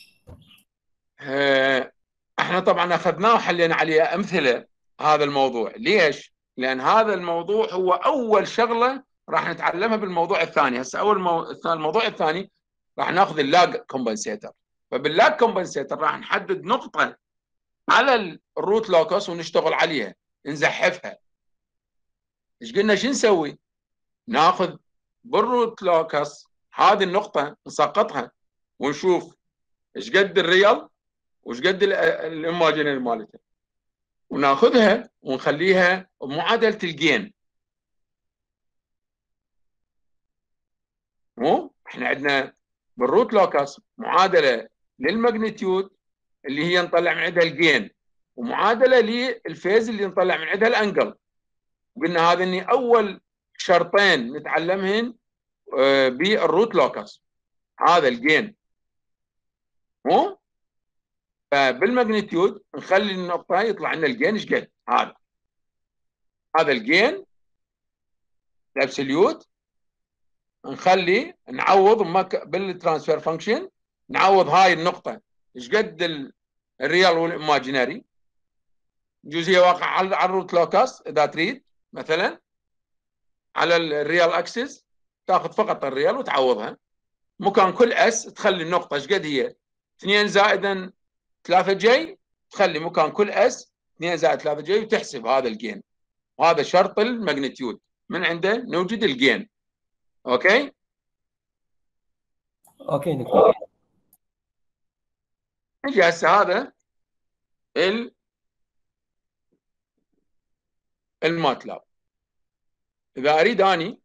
احنا طبعا اخذناه وحلينا عليه امثله هذا الموضوع. ليش؟ لان هذا الموضوع هو اول شغله راح نتعلمها بالموضوع الثاني. هسه الموضوع الثاني راح ناخذ اللاج كومبنسيتر. فباللاج كومبنسيتر راح نحدد نقطه على الروت لوكس ونشتغل عليها، نزحفها. ايش قلنا شو نسوي؟ ناخذ بالروت لوكس هذه النقطه نسقطها ونشوف ايش قد الريال وايش قد الايماجينري مالتها، وناخذها ونخليها بمعادله الجين. مو احنا عندنا بالروت لوكس معادله للماجنتيود اللي هي نطلع من عندها الجين، ومعادله للفيز اللي نطلع من عندها الانجل. قلنا هذا اني اول شرطين نتعلمهن بالروت لوكس، هذا الجين. مو فبالماجنتيود نخلي النقطه يطلع لنا الجين ايش قد. هذا الجين الابسوليوت. نخلي نعوض بالترانسفير فانكشن، نعوض هاي النقطه ايش قد الريال والايماجينري. يجوز هي واقع على الروت لوكس اذا تريد مثلا على الريال اكسس، تاخذ فقط الريال وتعوضها. مكان كل اس تخلي النقطه ايش قد هي 2 زائدا 3 جي، تخلي مكان كل اس 2 زائد 3 جي وتحسب هذا الجين. وهذا شرط الماجنتيود، من عنده نوجد الجين. اوكي
دكتور.
نجي هسه هذا الماتلاب. اذا اريد اني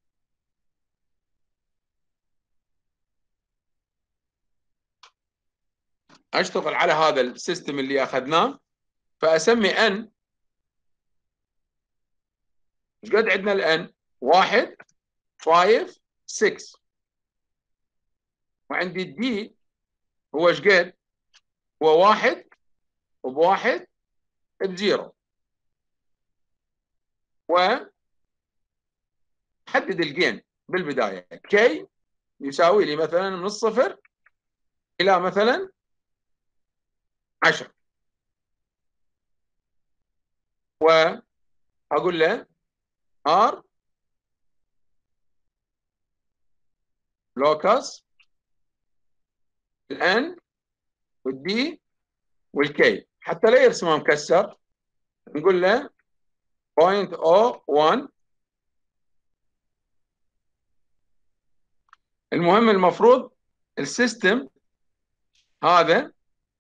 اشتغل على هذا السيستم اللي اخذناه، فاسمي ان. ايش قد عندنا الان؟ 1 5 6. وعندي الدي هو ايش قد؟ هو 1 ب1 ب0. وحدد الجين بالبدايه. كي يساوي لي مثلا من 0 الى مثلا 10. واقول له ار لوكس الان والدي والكي، حتى لا يرسمه مكسر نقول له 0.01. المهم المفروض السيستم هذا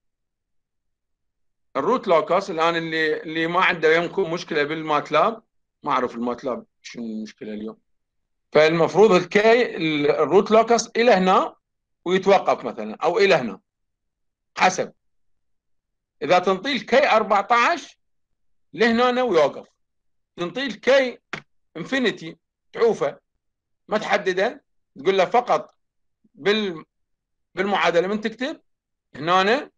الروت لوكس الان اللي ما عنده يمكن مشكله بالماتلاب، ما اعرف الماتلاب شنو المشكله اليوم. فالمفروض الكي الروت لوكس الى هنا ويتوقف مثلا، او الى هنا حسب. اذا تنطي الكي 14 لهنا ويوقف، تنطيه الكي انفينيتي تعوفه ما تحدده، تقول له فقط بالمعادله من تكتب هنا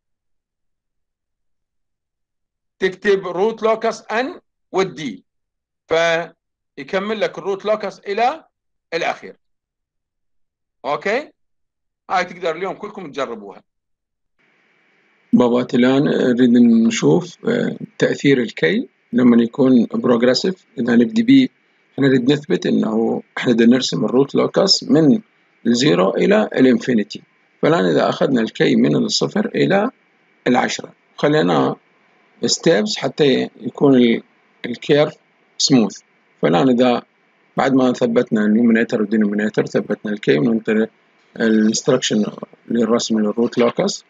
تكتب روت لوكس ان والدي، فيكمل لك الروت لوكس الى الاخير. اوكي، هاي تقدر اليوم كلكم تجربوها. بابات الان نريد نشوف تاثير الكي لما يكون بروجريسيف. اذا نبدي بيه احنا نريد نثبت انه احنا نرسم الروت لوكس من الزيرو الى الانفينيتي. فالان اذا اخذنا الكي من الصفر الى 10 خليناه ستيبس حتى يكون الكيرف سموث. فالان اذا بعد ما ثبتنا النيومينيتر والدينومينيتر ثبتنا الكي وننطر الانستركشن للرسم للروت لوكس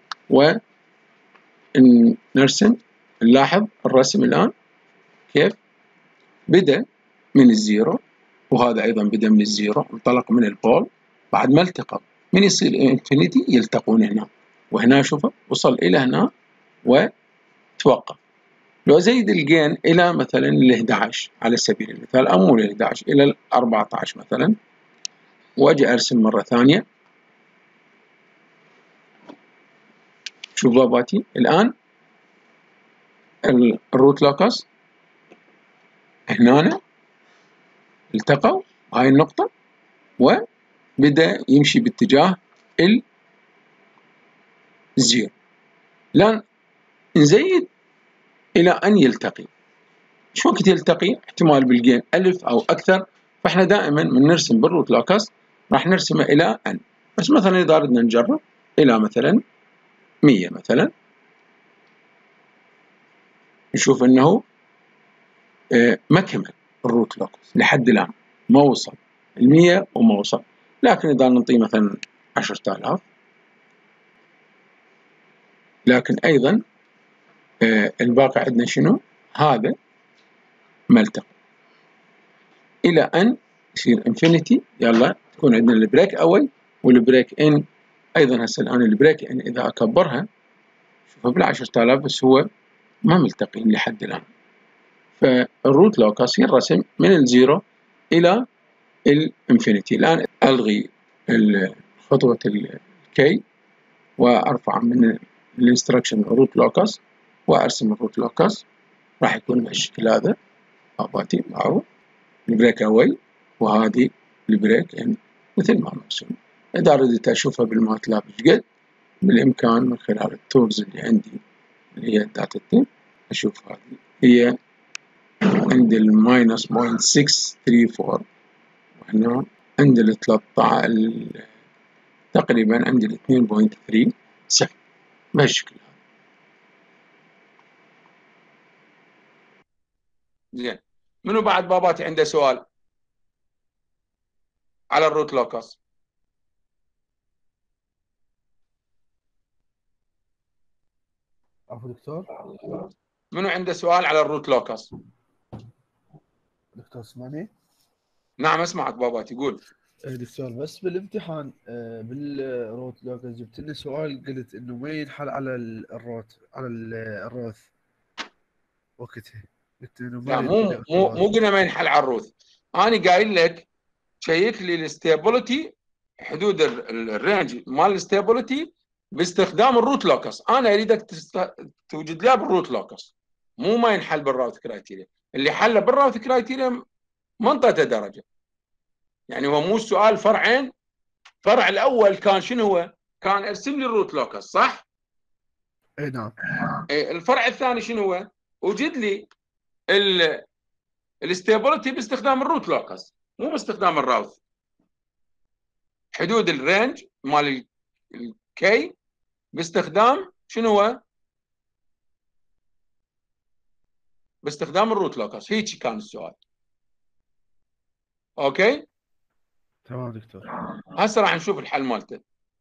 ونرسم، نلاحظ الرسم الان كيف بدأ من الزيرو، وهذا ايضا بدأ من الزيرو، انطلق من البول، بعد ما التقى من يصير انفينيتي يلتقون هنا، وهنا شوفوا وصل الى هنا وتوقف. لو زيد الجين الى مثلا ال 11 على سبيل المثال، او مو ال 11 الى ال 14 مثلا، واجي ارسم مره ثانيه. شوف باباتي الان الروت لوكس هنا التقوا هاي النقطه وبدأ يمشي باتجاه الزيرو. الآن نزيد إلى أن يلتقي. شو وقت يلتقي؟ احتمال بالجين ألف أو أكثر، فإحنا دائما من نرسم بالروت لوكس راح نرسمه إلى أن. بس مثلا إذا أردنا نجرب إلى مثلا 100 مثلا، نشوف أنه ما كمل الروت لوكس لحد الآن، ما وصل 100 وما وصل. لكن إذا نعطيه مثلا 10,000، لكن أيضا الباقي عندنا شنو؟ هذا ما التقى إلى أن يصير انفينيتي. يلا تكون عندنا البريك أوي والبريك إن أيضا. هسه الآن البريك إن إذا أكبرها شوفوا بال10,000 بس هو ما ملتقي لحد الآن. فالروت لوكس ينرسم من الزيرو إلى الانفينيتي. الآن ألغي خطوة الكي وأرفع من الانستركشن روت لوكس وأرسم الروت لوكس، راح يكون بالشكل هذا. أباتي معروف البريك أوي وهذه البريك إن مثل ما مرسوم. إذا ردت أشوفها بالماتلاب قد بالإمكان من خلال التولز اللي عندي اللي هي الداتا تيب أشوف هذه هي عند الماينس 0.634 وهنا عند ال 13 تقريبا عند ال 2.37 بهالشكل هذا. زين، منو بعد باباتي عنده سؤال على الروت لوكس؟
عفوا دكتور،
منو عنده سؤال على الروت لوكس؟
دكتور اسمعني؟
نعم اسمعك باباتي، قول.
دكتور بس بالامتحان بالروت لوكس جبت لنا سؤال قلت انه ما ينحل على الروت على الروث وقتها، قلت انه ما
لا
ينحل
مو قلنا ما ينحل على الروث. انا قايل لك شيك لي الستيبلتي، حدود الرينج مال الستيبلتي باستخدام الروت لوكس. انا اريدك توجد لها بالروت لوكس، مو ما ينحل بالراوت كرايتيريا. اللي حله بالراوت كرايتيريا منطقته درجه. يعني هو مو السؤال فرعين. فرع الاول كان شنو هو؟ كان ارسم لي الروت لوكس، صح؟
اي نعم.
الفرع الثاني شنو هو؟ وجد لي الستيبلتي باستخدام الروت لوكس مو باستخدام الراوت. حدود الرينج مال الكي باستخدام شنو هو؟ باستخدام الروت لوكس. هيك كان السؤال. اوكي
تمام دكتور.
هسه راح نشوف الحل مالته.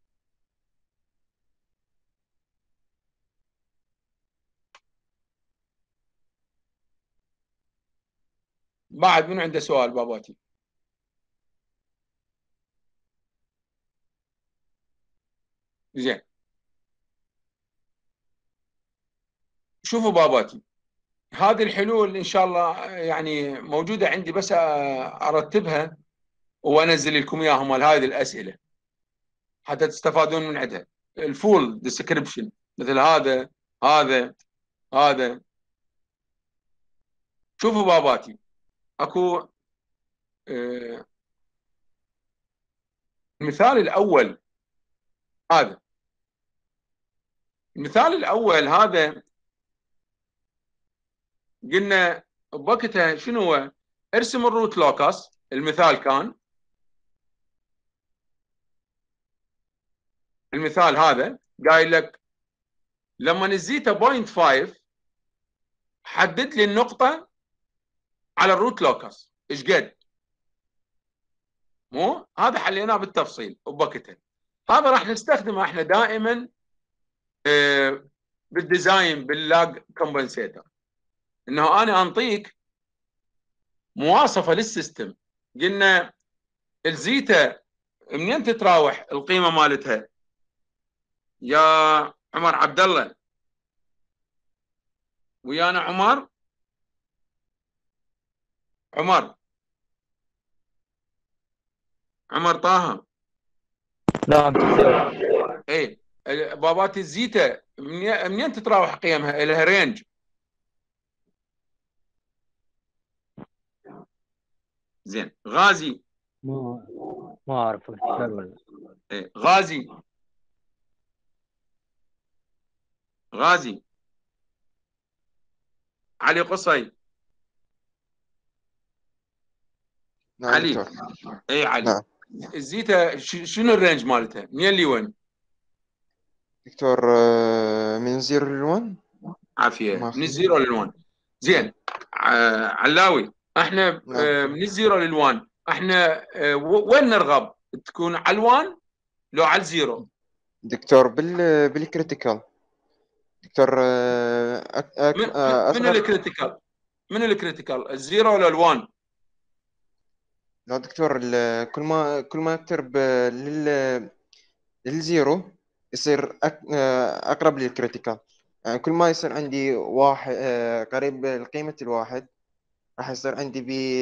بعد من عنده سؤال باباتي؟ زين، شوفوا باباتي هذه الحلول ان شاء الله يعني موجوده عندي، بس ارتبها وانزل لكم اياها مال هذه الاسئله حتى تستفادون من عندها. الفول ديسكريبشن مثل هذا. شوفوا باباتي، اكو المثال الاول هذا. المثال الاول هذا قلنا بوقتها شنو هو؟ ارسم الروت لوكس. المثال كان المثال هذا قايل لك لما نزيته 0.5 حدد لي النقطة على الروت لوكس ايش قد. مو هذا حليناه بالتفصيل وبوقتها. هذا راح نستخدمه احنا دائما بالديزاين باللاج كومبنسيتر، انه انا انطيك مواصفة للسيستم. قلنا الزيتا منين تتراوح القيمة مالتها يا عمر عبد الله؟ ويانا عمر طه.
نعم دكتور.
ايه بابات الزيتا منين تتراوح قيمها؟ لها رينج. زين غازي.
ما اعرف ولا.
إيه غازي علي قصي.
نعم
علي.
دكتور.
اي علي.
نعم
الزيتا شنو الرينج مالتها؟ منين لوين؟
دكتور من 0 ل 1.
عافيه.
ما
من
في.
0 ل 1. زين علاوي، احنا
نعم.
من 0 ل 1 احنا وين نرغب؟ تكون على ال1 لو على ال0؟
دكتور بالكريتيكال دكتور.
من الكريتيكال؟ من الكريتيكال ال0 ولا ال1؟
لا دكتور، كل ما اقترب للزيرو يصير اقرب للكريتيكال. يعني كل ما يصير عندي واحد قريب لقيمة الواحد راح يصير عندي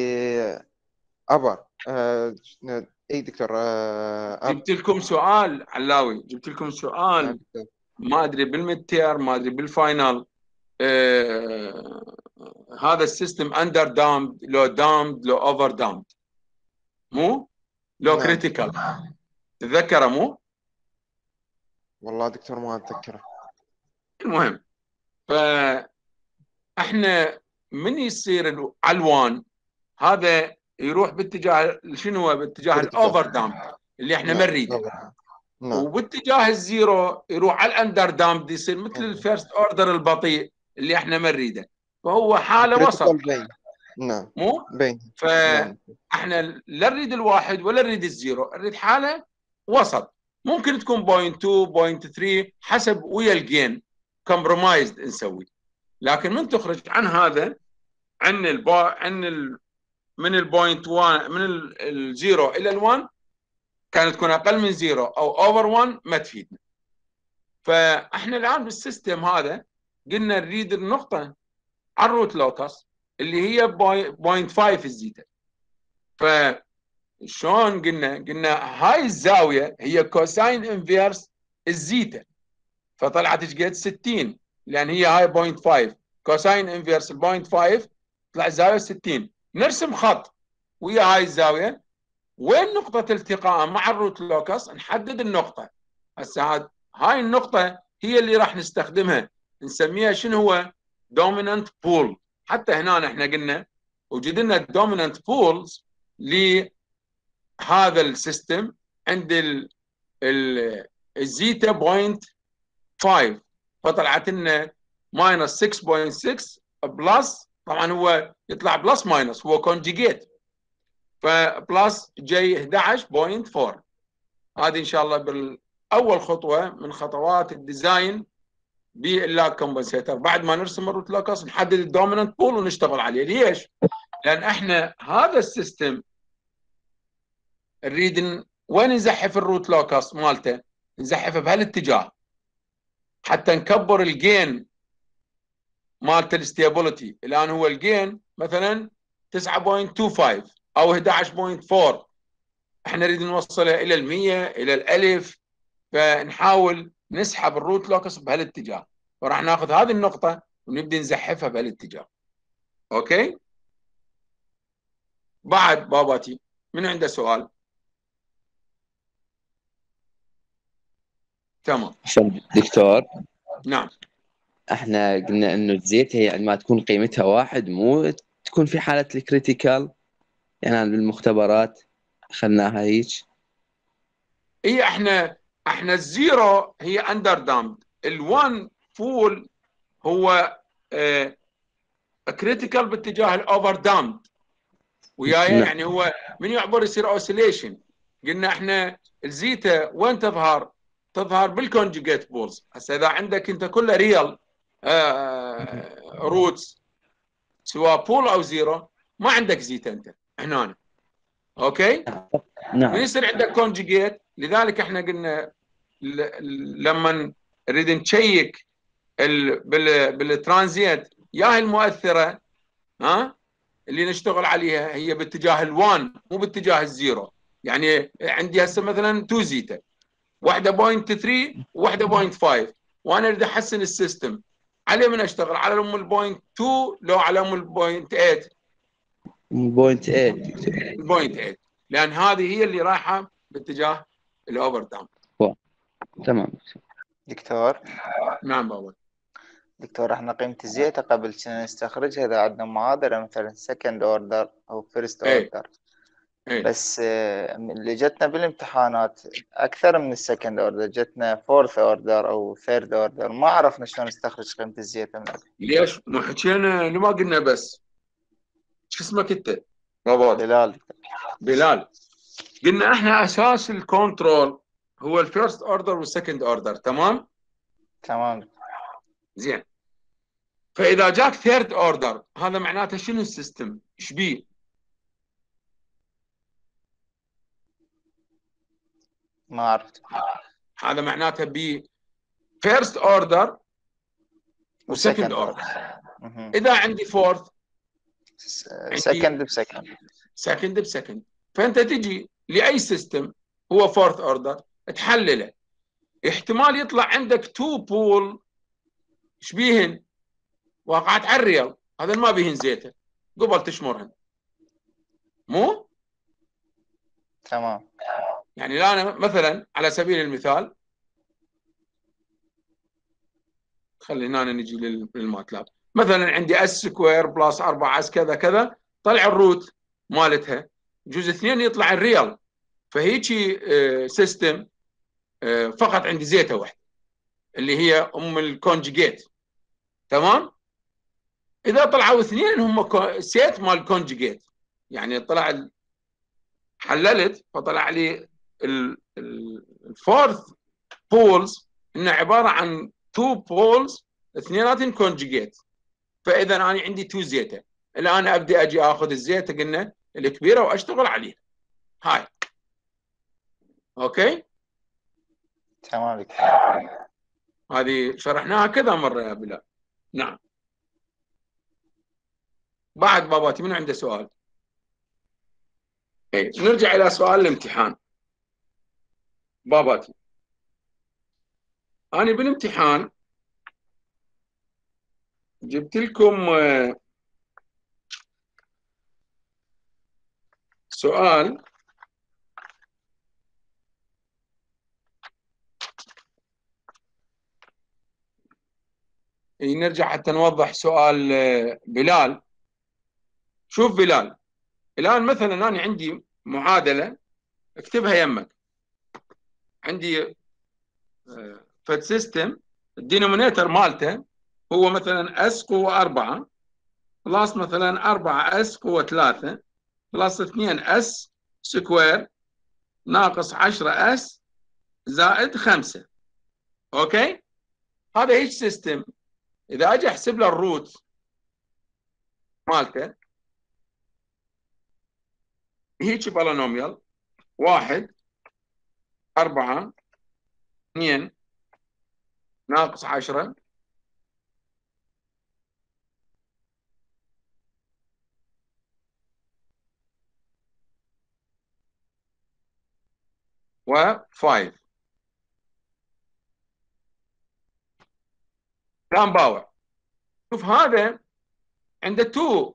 أبر. اي دكتور.
جبت لكم سؤال علاوي، جبت لكم سؤال ما ادري بالميدتير ما ادري بالفاينل. هذا السيستم اندر دامد لو دامد لو اوفر دامد، مو لو
نعم.
كريتيكال. تتذكره مو؟
والله دكتور ما اتذكره.
المهم فاحنا من يصير على الوان هذا يروح باتجاه شنو هو؟ باتجاه الاوفر دامد اللي احنا ما نريده.
نعم.
وباتجاه الزيرو يروح على الاندر دامد، يصير مثل الفيرست اوردر البطيء اللي احنا ما نريده. فهو حاله وسط.
نعم
مو
بين.
فاحنا لا نريد الواحد ولا نريد الزيرو، نريد حاله وسط. ممكن تكون 0.2 0.3 حسب ويا الجين كومبرومايزد نسوي. لكن من تخرج عن هذا عن من البوينت 1 من الزيرو الى ال1 كانت تكون اقل من زيرو او اوفر 1 ما تفيدنا. فاحنا الان بالسيستم هذا قلنا نريد النقطه على الروت لوكس اللي هي 0.5 الزيتا. فشون قلنا هاي الزاويه هي كوساين انفيرس الزيتا، فطلعت ايش قد؟ 60، لان هي هاي 0.5 كوساين انفيرس ال 0.5 طلع زاويه 60. نرسم خط ويا هاي الزاويه، وين نقطه التقاء مع الروت لوكس نحدد النقطه. هسه هاي النقطه هي اللي راح نستخدمها، نسميها شنو هو؟ دومينانت بول. حتى هنا احنا قلنا وجد لنا الدومينانت بولز لهذا السيستم عند الزيتا 0.5 فطلعت لنا ماينس 6.6 بلس. طبعا هو يطلع بلس ماينس، هو كونجيجيت، فبلس جي 11.4. هذه ان شاء الله بالاول خطوه من خطوات الديزاين باللاج كومبنسيتر. بعد ما نرسم الروت لوكس نحدد الدومينانت بول ونشتغل عليه. ليش؟ لان احنا هذا السيستم نريد وين نزحف الروت لوكس مالته؟ نزحفه بهالاتجاه حتى نكبر الجين مالت الستيبلتي الان هو الجين مثلا 9.25 او 11.4، احنا نريد نوصله الى ال100 الى الالف، فنحاول نسحب الروت لوكس بهالاتجاه، وراح ناخذ هذه النقطه ونبدا نزحفها بهالاتجاه. اوكي، بعد باباتي من عنده سؤال؟ تمام.
دكتور،
نعم.
احنا قلنا انه الزيت هي عندما تكون قيمتها 1 مو تكون في حالة الكريتيكال، يعني بالمختبرات اخذناها هيك.
هي احنا الزيرو هي اندر دامد، ال1 فول هو كريتيكال باتجاه الاوفر دامد وياي، يعني هو من يعبر يصير اوسيليشن. قلنا احنا الزيتا وين تظهر؟ تظهر بالكونجيجيت بولز. هسه اذا عندك انت كله ريال روتس سواء بول او زيرو، ما عندك زيتا انت هنا. اوكي،
نعم.
من يصير عندك كونجيجيت. لذلك احنا قلنا لما نريد نشيك بالترانزيت يا المؤثره اللي نشتغل عليها هي باتجاه ال1 مو باتجاه الزيرو. يعني عندي هسه مثلا 2 زيتا، واحده 0.3 وواحده 0.5، وانا اريد احسن السيستم، على من اشتغل؟ على ام ال 0.2 لو على ام ال 0.8؟ 0.8 لان هذه هي اللي رايحه باتجاه الاوفر داون.
تمام
دكتور.
نعم بابا.
دكتور، احنا قيمة الزيتا قبل كنا نستخرجها إذا عندنا معادلة مثلا سكند اوردر أو فيرست اوردر، بس اللي جتنا بالامتحانات أكثر من السكند اوردر، جتنا فورث اوردر أو ثيرد اوردر، ما عرفنا شلون نستخرج قيمة الزيتا منها.
ليش؟ ما حكينا لما قلنا بس شو اسمك انت؟ بابا
بلال.
بلال. قلنا احنا اساس الكنترول هو الفيرست اوردر والسكند اوردر. تمام؟
تمام.
زين. فاذا جاك ثيرد اوردر هذا معناته شنو السيستم؟ ايش بيه؟
ما عرفت.
هذا معناته بيه فيرست اوردر وسكند اوردر. اذا عندي فورث
سكند بسكند،
سكند بسكند. فانت تجي لاي سيستم هو فورث اوردر تحلله، احتمال يطلع عندك تو بول ايش بيهن؟ واقعات على الريال، هذا ما بيهن زيته قبل تشمرهن، مو؟
تمام.
يعني لا انا مثلا على سبيل المثال خلينا نجي للماتلاب، مثلا عندي اس سكوير بلس 4 اس كذا كذا، طلع الروت مالتها جزء 2 يطلع الريال، فهيجي سيستم فقط عندي زيته واحده اللي هي ام الكونجيجيت. تمام؟ اذا طلعوا 2 هم سيت مال الكونجيجيت، يعني طلع حللت فطلع لي الفورث بولز انه عباره عن 2 بولز اثنيناتهم كونجيجيت. فاذا انا عندي 2 زيتا، الان ابدا اجي اخذ الزيتا قلنا الكبيره واشتغل عليها هاي. اوكي
تمام.
هذه شرحناها كذا مره يا بلال. نعم. بعد باباتي من عنده سؤال؟ نرجع الى سؤال الامتحان. باباتي انا بالامتحان جبت لكم سؤال نرجع حتى نوضح سؤال بلال. شوف بلال، الان مثلا انا عندي معادله اكتبها يمك. عندي فد سيستم الدينومينيتر مالته هو مثلا اس قوه 4 بلس مثلا 4 اس قوه 3 بلس 2 اس سكوير ناقص 10 اس زائد 5. اوكي، هذا هيك سيستم. اذا اجي احسب له الروت مالته هيك بولينوميال 1 4 2 ناقص 10 و5. كلام باور. شوف هذا عنده 2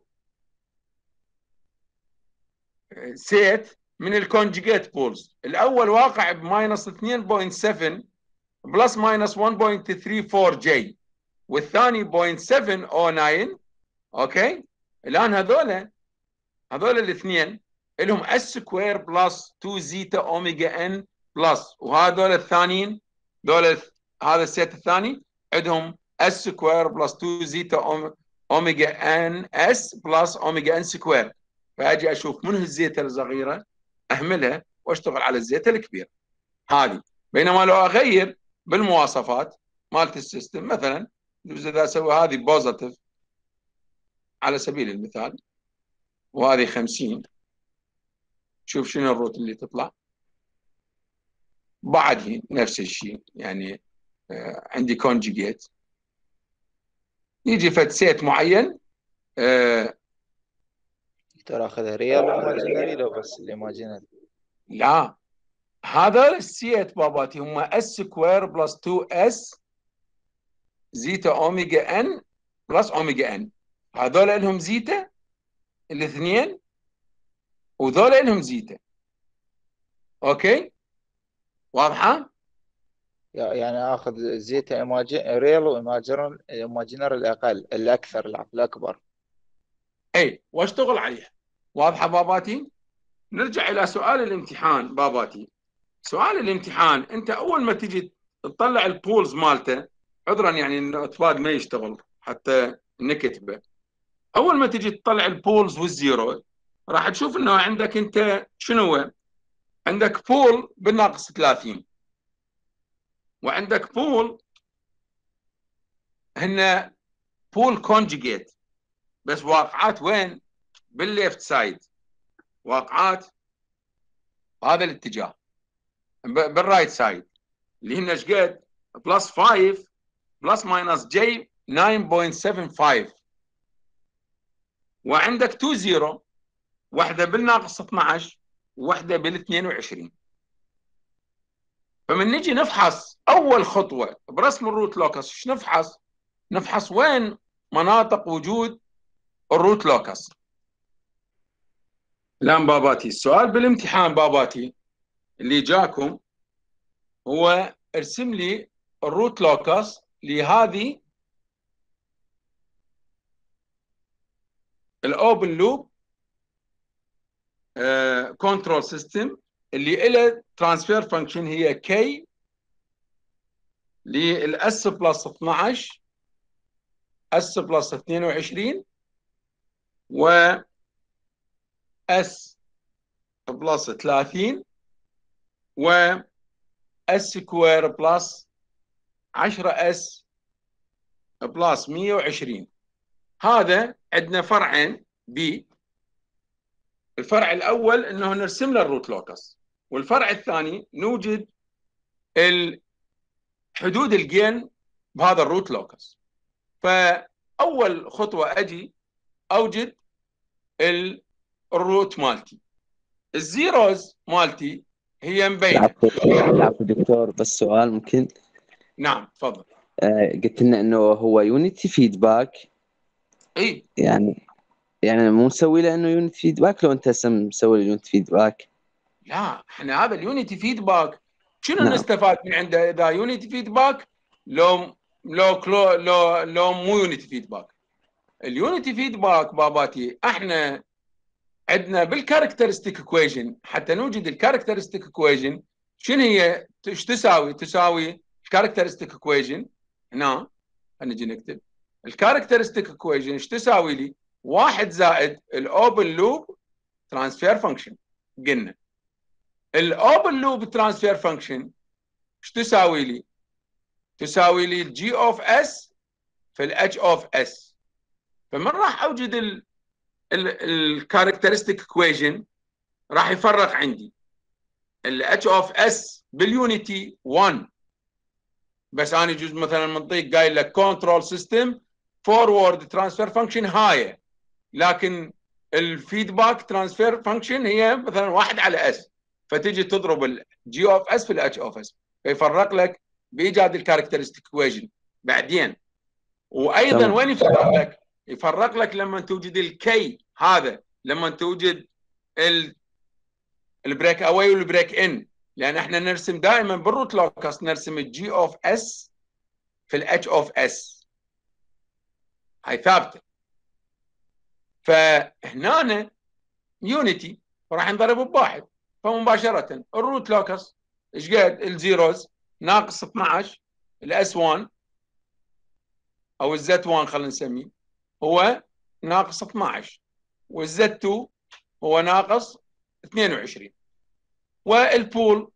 سيت من الكونجيجيت بولز. الاول واقع بماينس 2.7 بلس ماينس 1.34 جي، والثاني 0.709. اوكي، الان هذول الاثنين لهم اس سكوير بلس 2 زيتا اوميجا ان بلس، وهذول الثانيين هذا السيت الثاني عندهم اس سكوير بلس 2 زيتا اوميجا ان اس بلس اوميجا ان سكوير. فاجي اشوف منو الزيتا الصغيره اهملها واشتغل على الزيتا الكبيره هذه. بينما لو اغير بالمواصفات مالت السيستم، مثلا اذا اسوي هذه بوزيتيف على سبيل المثال وهذه 50، شوف شنو الروت اللي تطلع. بعد نفس الشيء، يعني عندي كونجيجيت، يجي فد سيت معين.
ترى اخذها ريال وايماجينري لو بس الايماجينري؟
لا، هذا السيت باباتي هم اس سكوير بلس 2 اس زيتا اوميجا ان بلس اوميجا ان. هذول لهم زيتا الاثنين، وذول لهم زيتا. اوكي، واضحه؟
يعني اخذ زيتا ريال وايماجينري الاقل الاكثر الاكبر.
اي، واشتغل عليها. واضحه باباتي؟ نرجع الى سؤال الامتحان باباتي. سؤال الامتحان انت اول ما تجي تطلع البولز مالته، عذرا يعني الاطفال ما يشتغل حتى نكتبه. اول ما تجي تطلع البولز والزيرو راح تشوف انه عندك انت شنو؟ عندك بول بالناقص 30، وعندك بول هن بول كونجيجيت، بس واقعات وين؟ بالليفت سايد، واقعات هذا الاتجاه بالرايت سايد، اللي هن ايش قد؟ بلس 5 بلس ماينس جي 9.75. وعندك 2 0، واحده بالناقص 12 وواحده بال 22. فمن نجي نفحص اول خطوه برسم الروت لوكس، ايش نفحص؟ نفحص وين مناطق وجود الروت لوكس. الان باباتي السؤال بالامتحان باباتي اللي جاكم هو ارسم لي الروت لوكس لهذه الاوبن لوب كنترول سيستم اللي له ترانسفير فانكشن هي كي للاس بلس 12 اس بلس 22 و اس بلس 30 و اس سكوير بلس 10 اس بلس 120. هذا عندنا فرعين بي. الفرع الاول انه نرسم له الروت لوكس، والفرع الثاني نوجد حدود الجين بهذا الروت لوكس. فاول خطوه اجي اوجد الروت مالتي. الزيروز مالتي هي مبينه.
العفو دكتور، بس سؤال ممكن؟
نعم تفضل.
قلت لنا انه هو يونيتي فيدباك.
اي
يعني مو مسوي له انه يونت فيدباك؟ لو انت مسوي له يونت فيدباك.
لا، احنا هذا اليونيتي فيدباك شنو نستفاد من عنده؟ اذا يونيتي فيدباك لو مو يونيتي فيدباك. اليونيتي فيدباك باباتي احنا عندنا بالكاركترستيك ايكويشن، حتى نوجد الكاركترستيك ايكويشن شنو هي؟ ايش تساوي؟ تساوي الكاركترستيك ايكويشن هنا، نجي نكتب الكاركترستيك ايكويشن ايش تساوي لي؟ 1 زائد الاوبن لوب ترانسفير فانكشن. قلنا الاوبن لوب ترانسفير فانكشن ايش تساوي لي؟ تساوي لي الجي اوف اس في الاتش اوف اس. فمن راح اوجد الكاركترستيك ايكويشن راح يفرق عندي الاتش اوف اس باليونيتي 1. بس انا يجوز مثلا منطيق قايل لك كنترول سيستم فورورد ترانسفير فانكشن هاي، لكن الفيدباك ترانسفير فانكشن هي مثلا 1 على اس. فتجي تضرب الجي اوف اس في الاتش اوف اس، فيفرق لك بايجاد الكاركترستيك ايكويشن بعدين. وايضا
تمام.
وين يفرق لك؟ يفرق لك لما توجد الكي هذا، لما توجد البريك اواي والبريك ان، لان احنا نرسم دائما بالروت لوكس نرسم الجي اوف اس في الاتش اوف اس، هاي ثابته. فهنا يونيتي راح نضرب بواحد، فمباشره الروت لوكس ايش قد؟ الزيروز ناقص 12، الاس 1 او الزت 1 خلينا نسميه هو ناقص 12، والزت 2 هو ناقص 22. والبول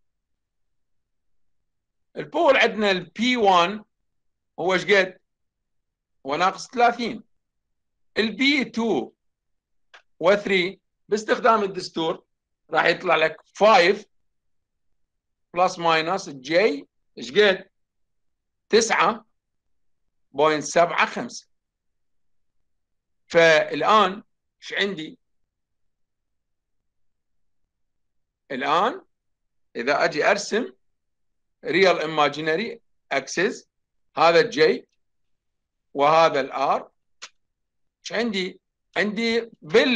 عندنا البي 1 هو ايش قد؟ هو ناقص 30. البي 2 و3 باستخدام الدستور راح يطلع لك 5 بلس ماينس الجي ايش قد؟ 9.75. فالان ايش عندي؟ الان اذا اجي ارسم ريال ايماجينري اكسس، هذا الجي وهذا الار، ايش عندي؟ عندي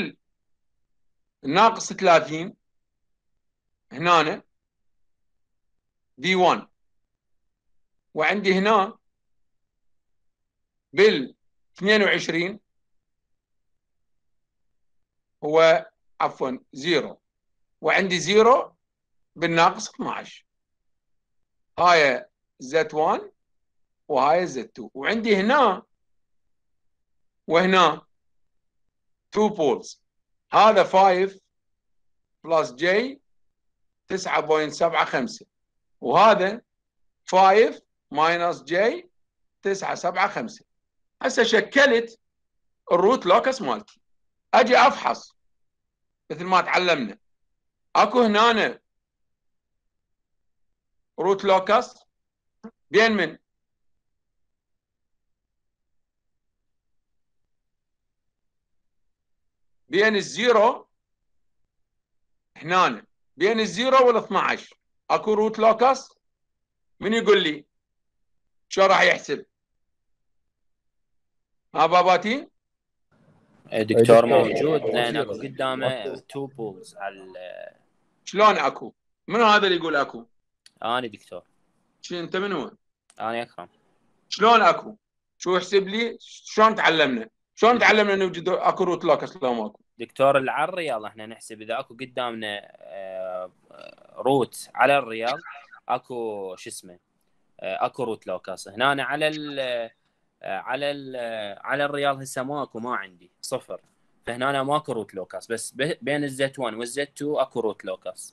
بالناقص 30 هنا دي 1، وعندي هنا بال 22 هو عفوا 0، وعندي 0 بالناقص 12. هاي زد 1 وهاي زد 2، وعندي هنا وهنا 2 بولز، هذا 5 بلس جي 9.75، وهذا 5 ماينس جي 9.75. هسه شكلت الروت لوكس مالتي. اجي افحص مثل ما تعلمنا، اكو هنا روت لوكس بين من؟ بين الزيرو هنا، بين الزيرو وال 12 اكو روت لوكس. من يقول لي شو راح يحسب؟ ها باباتي؟
دكتور موجود لان اكو قدامه 2 بولز على.
شلون اكو؟ منو هذا اللي يقول اكو؟
انا دكتور.
شو انت منو؟
انا اكرم.
شلون اكو؟ شو احسب لي؟ شلون تعلمنا؟ شلون تعلمنا انه يوجد اكو روت لوكس لو ماكو؟
دكتور اللي على الرياض احنا نحسب اذا اكو قدامنا روت على الرياض اكو شو اسمه اكو روت لوكس. هنا على الرياض هسه ماكو، ما عندي صفر، فهنا ماكو روت لوكس، بس بين الزت 1 والزت 2 اكو روت لوكس.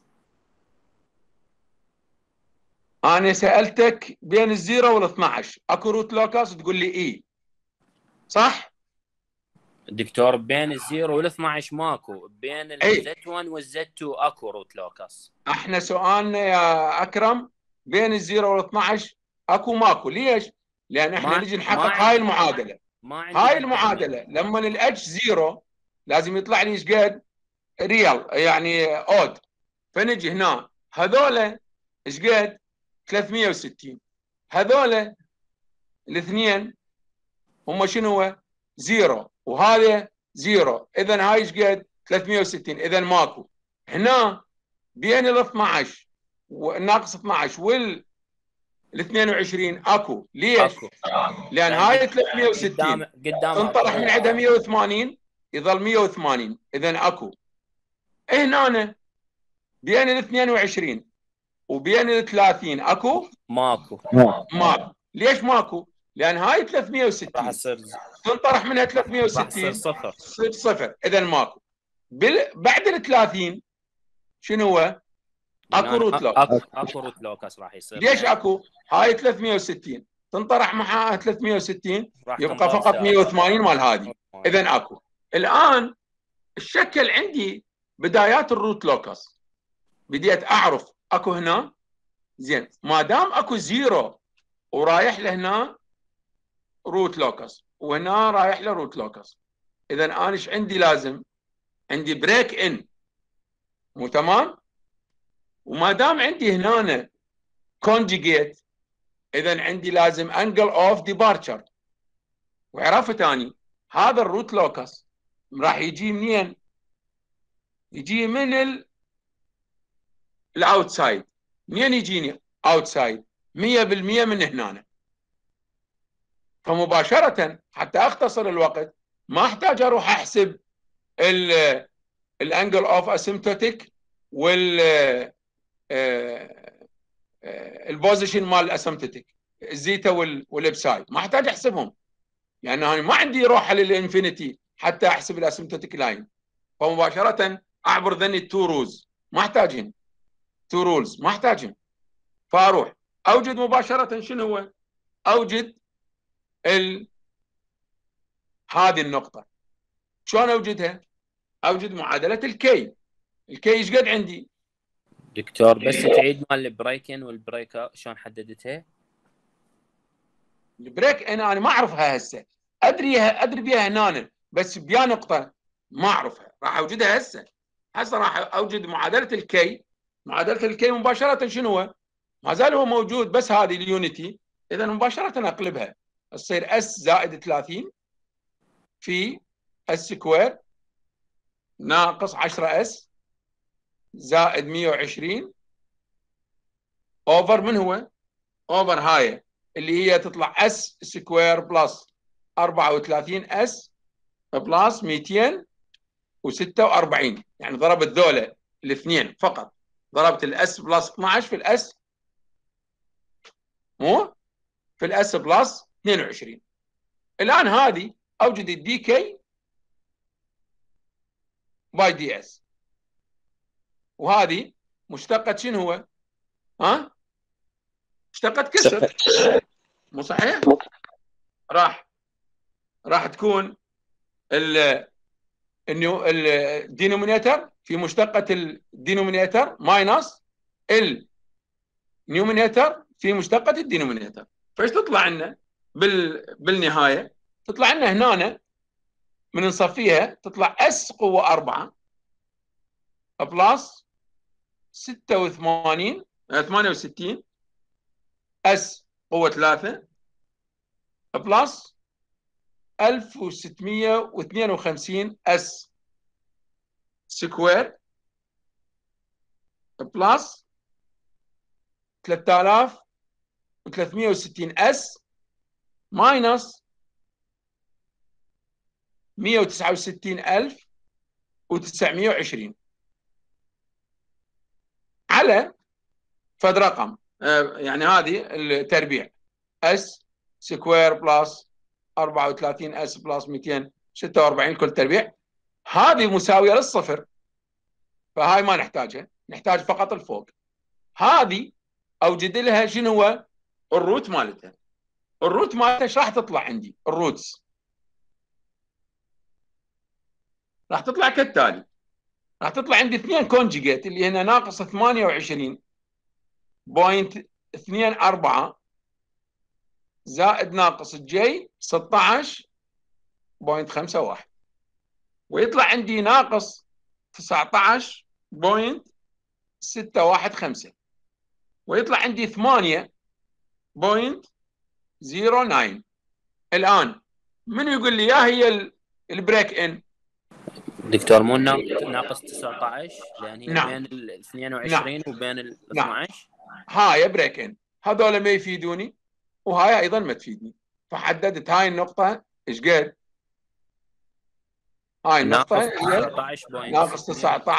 انا سالتك بين الزيرو وال 12 اكو روت لوكس تقول لي اي صح؟
دكتور بين الزيرو وال 12 ماكو، بين الزت 1 والزت 2 اكو روت لوكس.
احنا سؤالنا يا اكرم بين الزيرو وال 12 اكو ماكو. ليش؟ لان احنا نجي نحقق هاي المعادله. هاي المعادله لما الاتش زيرو لازم يطلع لي ايش قد؟ ريال يعني اود. فنجي هنا هذول ايش قد؟ 360. هذول الاثنين هم شنو هو؟ زيرو، وهذا زيرو، اذا هاي ايش قد؟ 360. اذا ماكو. هنا بين ال 12 والناقص 12 وال 22 اكو. ليش؟ أكو. لان هاي 360 تنطرح من عندها 180 يظل 180، اذا اكو. هنا بين ال 22 وبين ال 30 اكو؟
ماكو.
ليش ماكو؟ لان هاي 360 راح تصير تنطرح منها 360 تصير صفر، اذا ماكو. بعد ال 30 شنو هو؟ اكو روت لوكس.
اكو روت لوكس راح يصير.
ليش اكو؟ هاي 360 تنطرح معها 360 يبقى فقط 180 مال هذه، اذا اكو. الان الشكل عندي بدايات الروت لوكس، بديت اعرف اكو هنا. زين، ما دام اكو زيرو ورايح لهنا روت لوكس وهنا رايح له روت لوكس، اذا انا ايش عندي؟ لازم عندي بريك ان، مو تمام؟ وما دام عندي هنا كونجيجيت اذا عندي لازم انجل اوف ديبارتشر. وعرفت اني هذا الروت لوكس راح يجي منين؟ يجي من الاوتسايد. منين يجيني اوتسايد؟ 100% من هنا. فمباشره حتى اختصر الوقت ما احتاج اروح احسب الانجل اوف اسيمتوتيك وال البوزيشن مال الاسيمتوتيك الزيتا والابساي، ما احتاج احسبهم لان يعني ما عندي روح للانفينيتي حتى احسب الاسيمتوتيك لاين. فمباشره اعبر ذني التو روز ما احتاجهم، تو رولز ما احتاجهم. فاروح اوجد مباشره شنو هو؟ اوجد هذه النقطه. شلون اوجدها؟ اوجد معادله الكي. الكي ايش قد عندي؟
دكتور بس تعيد مال البريكن والبريكر شلون حددتها؟
البريك انا ما اعرفها هسه، ادري بها هنا بس بيا نقطه ما اعرفها، راح اوجدها هسه راح اوجد معادله الكي. معادله الكي مباشره شنو هو؟ ما زال هو موجود بس هذه اليونيتي، اذا مباشره اقلبها تصير اس زائد 30 في اس سكوير ناقص 10 اس زائد 120 اوفر من هو؟ اوفر هاي اللي هي تطلع اس سكوير بلس 34 اس بلس 246. يعني ضربت ذولا الاثنين فقط، ضربت الاس بلس 12 في الاس مو في الاس بلس 22. الان هذه اوجد الدي كي باي دي اس، وهذه مشتقة شنو هو؟ ها؟ مشتقة كسر مو صحيح؟ راح تكون الدينومينيتر في مشتقة الدينومينيتر ماينس النيومينيتر في مشتقة الدينومينيتر. فايش تطلع لنا بالنهاية؟ تطلع لنا هنا من نصفيها تطلع اس قوة 4 بلس 68 اس قوة 3 بلس 1652 اس سكوير بلس 3360 اس ماينس 169920 على فد رقم. يعني هذه التربيع اس سكوير بلس 34 اس بلس 246 كل تربيع، هذه مساويه للصفر، فهاي ما نحتاجها، نحتاج فقط الفوق. هذه اوجد لها شنو هو الروت مالتها. الروت مالتها ايش راح تطلع عندي؟ الروتس راح تطلع كالتالي. راح تطلع عندي 2 كونجيجيت اللي هنا ناقص 28.24 زائد ناقص الجي 16.51، ويطلع عندي ناقص 19.615، ويطلع عندي 8.09. الآن من يقول لي يا هي البريك ان؟
دكتور مو ناقص 19 لان هي
نعم.
بين ال 22 وبين ال 12.
هاي بريك ان، هذول ما يفيدوني وهاي ايضا ما تفيدني، فحددت هاي النقطة ايش قد؟ هاي النقطة ناقص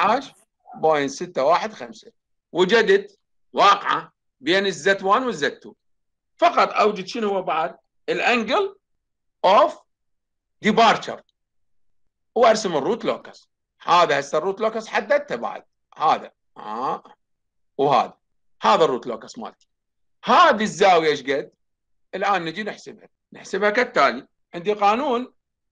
19.615. وجدت واقعة بين الزت 1 والزت 2. فقط اوجد شنو هو بعد؟ الانجل اوف ديبارتشر وارسم الروت لوكس. هذا هسه الروت لوكس حددته بعد، هذا وهذا، هذا الروت لوكس مالتي. هذه الزاويه ايش قد؟ الان نجي نحسبها كالتالي. عندي قانون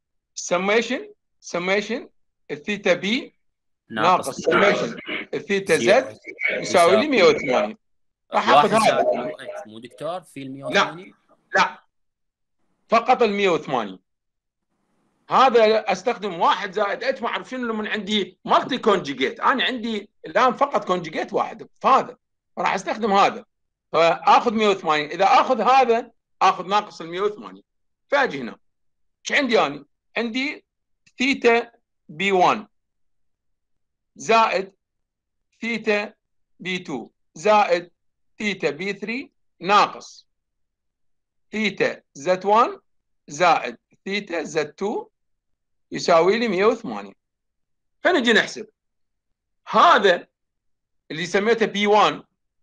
سميشن الثيتا بي ناقص سميشن الثيتا زد يساوي لي 180. راح اخذ هذا
مو دكتور في ال 180؟
لا فقط ال 180. هذا استخدم 1 زائد اتش، ما اعرف شنو من عندي مالتي كونجيجيت، انا عندي الان فقط كونجيجيت واحد فهذا، راح استخدم هذا فاخذ 180. اذا اخذ هذا اخذ ناقص ال 180. فاجي هنا ايش عندي انا؟ عندي ثيتا بي 1 زائد ثيتا بي 2 زائد ثيتا بي 3 ناقص ثيتا زد 1 زائد ثيتا زد 2 يساوي لي 180. فنجي نحسب هذا اللي سميته بي 1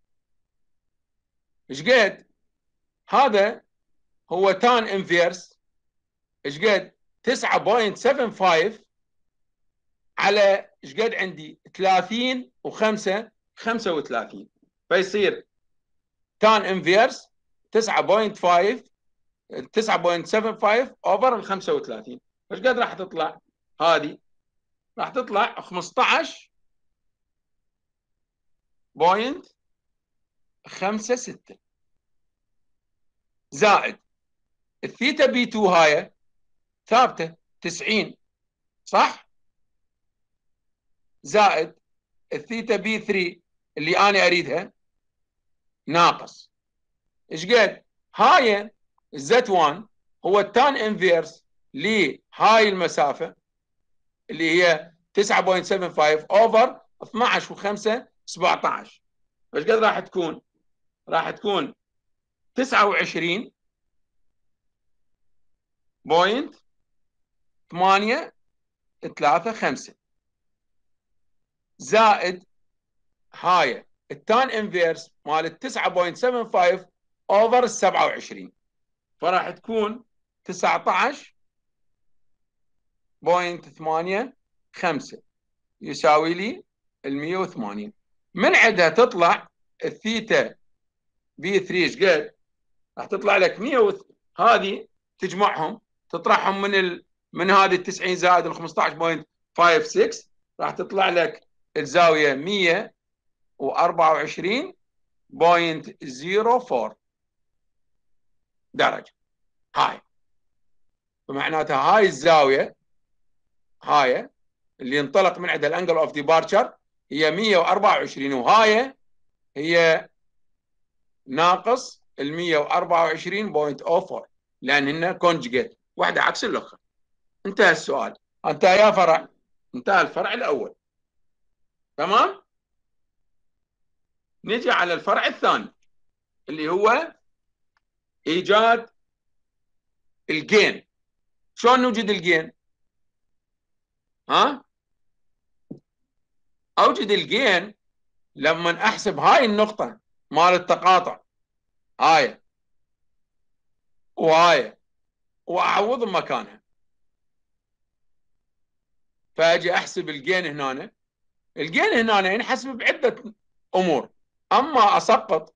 ايش قد؟ هذا هو تان انفيرس ايش قد؟ 9.75 على ايش قد عندي؟ 30 و5 35، فيصير تان انفيرس 9.5 9.75 اوفر ال 35. ايش قد راح تطلع؟ هذه راح تطلع 15.56 زائد الثيتا بي 2 هاي ثابته 90 صح؟ زائد الثيتا بي 3 اللي انا اريدها ناقص ايش قد؟ هاي الزت 1 هو التان انفيرس لهاي المسافه اللي هي 9.75 اوفر 12 و5 17. ايش قد راح تكون؟ راح تكون 29.835 زائد هاي التان انفيرس مال 9.75 اوفر 27، فراح تكون 19.85 يساوي لي ال 180. من عندها تطلع الثيتا بي 3 ايش قد؟ راح تطلع لك 100 هذه تجمعهم تطرحهم من هذه ال 90 زائد ال 15.56 راح تطلع لك الزاويه 124.04 درجه. هاي فمعناتها هاي الزاويه هاي اللي ينطلق من عندها الانجل اوف ديبارتشر هي 124، وهاي هي ناقص ال 124.04 لان هن كونجيجيت واحده عكس الاخرى. انتهى السؤال، انتهى يا فرع، انتهى الفرع الاول. تمام؟ نجي على الفرع الثاني اللي هو ايجاد الجين. شلون نوجد الجين؟ ها؟ اوجد الجين لما احسب هاي النقطة مال التقاطع هاي وهاي واعوض مكانها، فاجي احسب الجين هنا. الجين هنا ينحسب بعدة امور، اما اسقط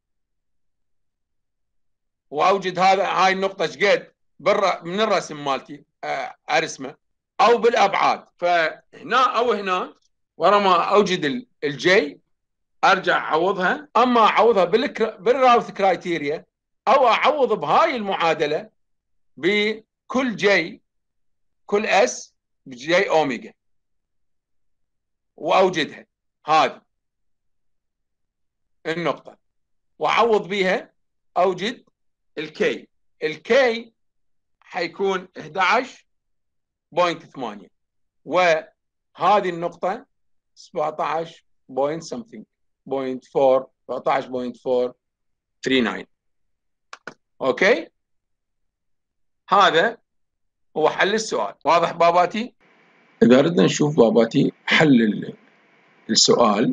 واوجد هاي النقطة ايش قد من الرسم مالتي ارسمه او بالابعاد، فهنا او هنا ورا ما اوجد الجي ارجع اعوضها، اما اعوضها بالراوث كرايتيريا او اعوض بهاي المعادله بكل جي كل اس بجي اوميجا واوجدها هذه النقطه واعوض بها اوجد الكي. الكي حيكون 11.8 وهذه النقطه 17 بوينت something 14.439. اوكي، هذا هو حل السؤال. واضح باباتي؟ اذا ردنا نشوف باباتي حل السؤال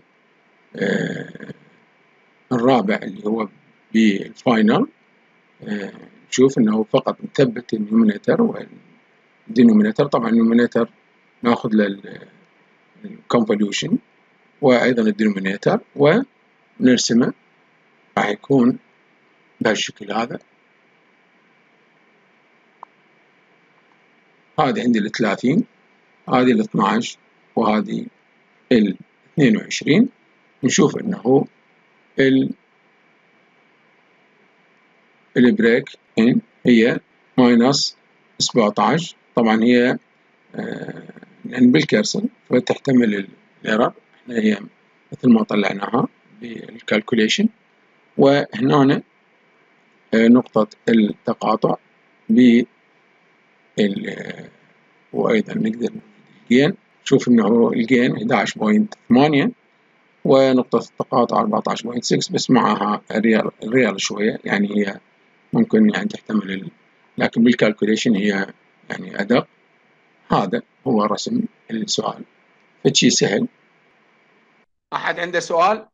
الرابع اللي هو بالفاينل، نشوف انه فقط نثبت النيومينيتر والدينومينيتر. طبعا النيومينيتر ناخذ للكونفوليوشن وايضا الدينومينيتر ونرسمه، راح يكون بهالشكل هذا. هذه عندي ال 30، هذه ال 12 وهذه ال 22. نشوف انه البريك هي ماينس 17 طبعا هي لأن بالكيرسر فتحتمل الايرور. هي مثل ما طلعناها بالكالكوليشن. وهنا نقطة التقاطع وأيضا نقدر الجين. شوف إنه الجين 11.8 ونقطة التقاطع 14.6 بس معها الريال شوية، يعني هي ممكن يعني تحتمل لكن بالكالكوليشن هي يعني أدق. هذا هو رسم السؤال، فشي سهل. أحد عنده سؤال؟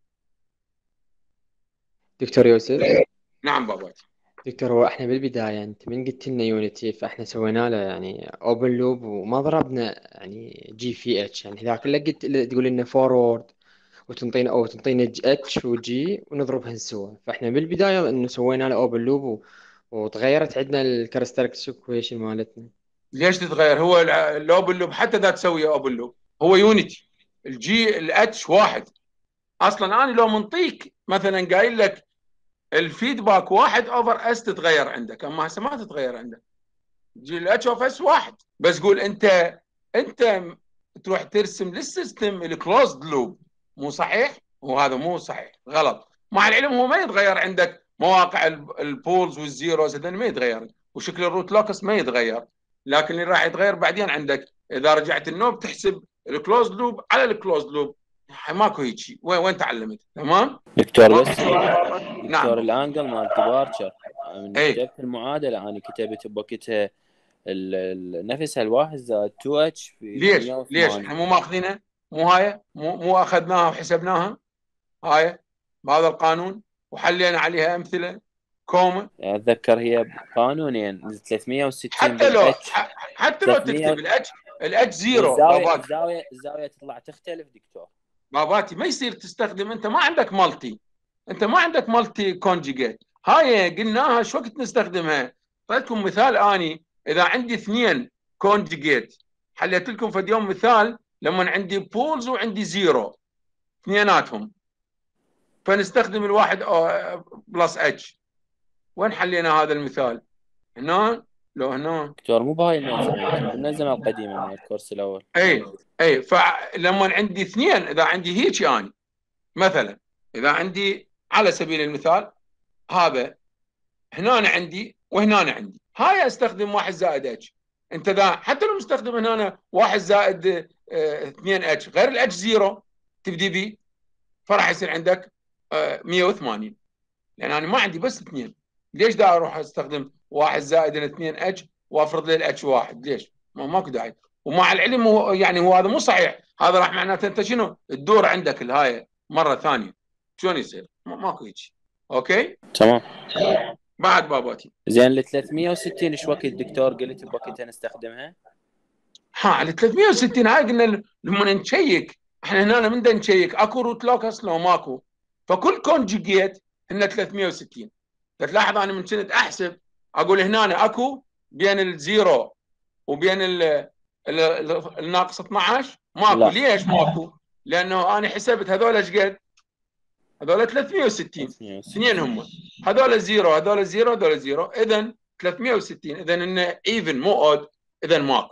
دكتور يوسف.
نعم باباتي.
دكتور، هو احنا بالبداية انت من قلت لنا يونيتي فاحنا سوينا له يعني اوبن لوب وما ضربنا يعني جي في اتش، يعني ذاك اللي قلت تقول لنا فورورد تنطينا اتش وجي ونضربهن سوا. فاحنا بالبداية انه سوينا له اوبن لوب وتغيرت عندنا الكاركترستكس ايكويشن مالتنا.
ليش تتغير؟ هو الاوبن لوب حتى اذا تسوي اوبن لوب هو يونيتي، الجي الاتش واحد. اصلا انا لو منطيك مثلا قايل لك الفيدباك 1 اوفر اس تتغير عندك، اما هسه ما تتغير عندك. جي الاتش اوف اس واحد، بس قول انت تروح ترسم للسيستم الكلوزد لوب، مو صحيح؟ وهذا مو صحيح، غلط. مع العلم هو ما يتغير عندك مواقع البولز والزيروز، هذول ما يتغير، وشكل الروت لوكس ما يتغير، لكن اللي راح يتغير بعدين عندك اذا رجعت النوب تحسب الكلوزد لوب على الكلوزد لوب. ماكو هيك شيء. وين تعلمت؟ تمام
دكتور بس
نعم.
دكتور الانجل مال ديبارتشر من كتبت المعادله انا كتبت بوقتها نفسها الواحد زائد 2 اتش في
ليش احنا مو ماخذينها؟ مو هاي مو اخذناها وحسبناها هاي بهذا القانون وحلينا عليها امثله كومه.
اتذكر هي قانونين 360
حتى لو تكتب الاتش زيرو
الزاويه تطلع تختلف. دكتور
باباتي ما يصير تستخدم، انت ما عندك مالتي كونجيجيت. هاي قلناها شو وقت نستخدمها. اعطيتكم مثال اني اذا عندي 2 كونجيجيت، حليت لكم في اليوم مثال لما عندي بولز وعندي زيرو اثنيناتهم، فنستخدم الواحد بلس اتش. وين حلينا هذا المثال؟ هنا لو هنا
دكتور مو بهاي المنزله، بالنزله القديمه من الكورس الاول.
اي فلما عندي 2 اذا عندي هيك اني مثلا اذا عندي على سبيل المثال هذا هنا عندي وهنا عندي، هاي استخدم 1 زائد اتش. انت ذا حتى لو مستخدم هنا 1 زائد 2 اتش غير الاتش زيرو تبدي بي، فراح يصير عندك 180. لان انا ما عندي بس 2. ليش دا اروح استخدم 1 زائد 2 اتش وافرض لي الاتش 1؟ ليش؟ ماكو داعي. ومع العلم هو يعني هو هذا مو صحيح، هذا راح معناته انت شنو تدور عندك الهاي مره ثانيه. شلون يصير؟ ماكو هيك. اوكي
تمام.
بعد باباتي
زين ال 360 ايش وقت دكتور قلت بوقتها نستخدمها؟
ال 360 هاي قلنا لما نشيك احنا هنا من نشيك اكو روت لوكس لو ماكو، فكل كونجيجيت هن 360. تلاحظ انا من كنت احسب اقول هنا اكو بين الزيرو وبين الناقص 12 ماكو. لا. ليش ماكو؟ لانه انا حسبت هذول ايش قد؟ هذول 360 اثنين هم، هذول زيرو هذول زيرو هذول زيرو، اذا 360 اذا انه ايفن مو اود، اذا ماكو.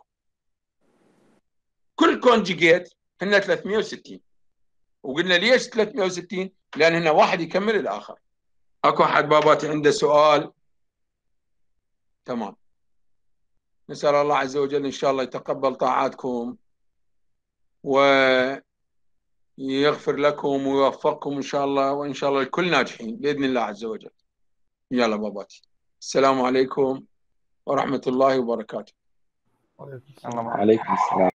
كل كونجيجيت هن 360. وقلنا ليش 360؟ لان هنا واحد يكمل الاخر. اكو احد باباتي عنده سؤال؟ تمام. نسال الله عز وجل ان شاء الله يتقبل طاعاتكم ويغفر لكم ويوفقكم ان شاء الله، وان شاء الله الكل ناجحين باذن الله عز وجل. يلا باباتي، السلام عليكم ورحمه الله وبركاته.
وعليكم السلام.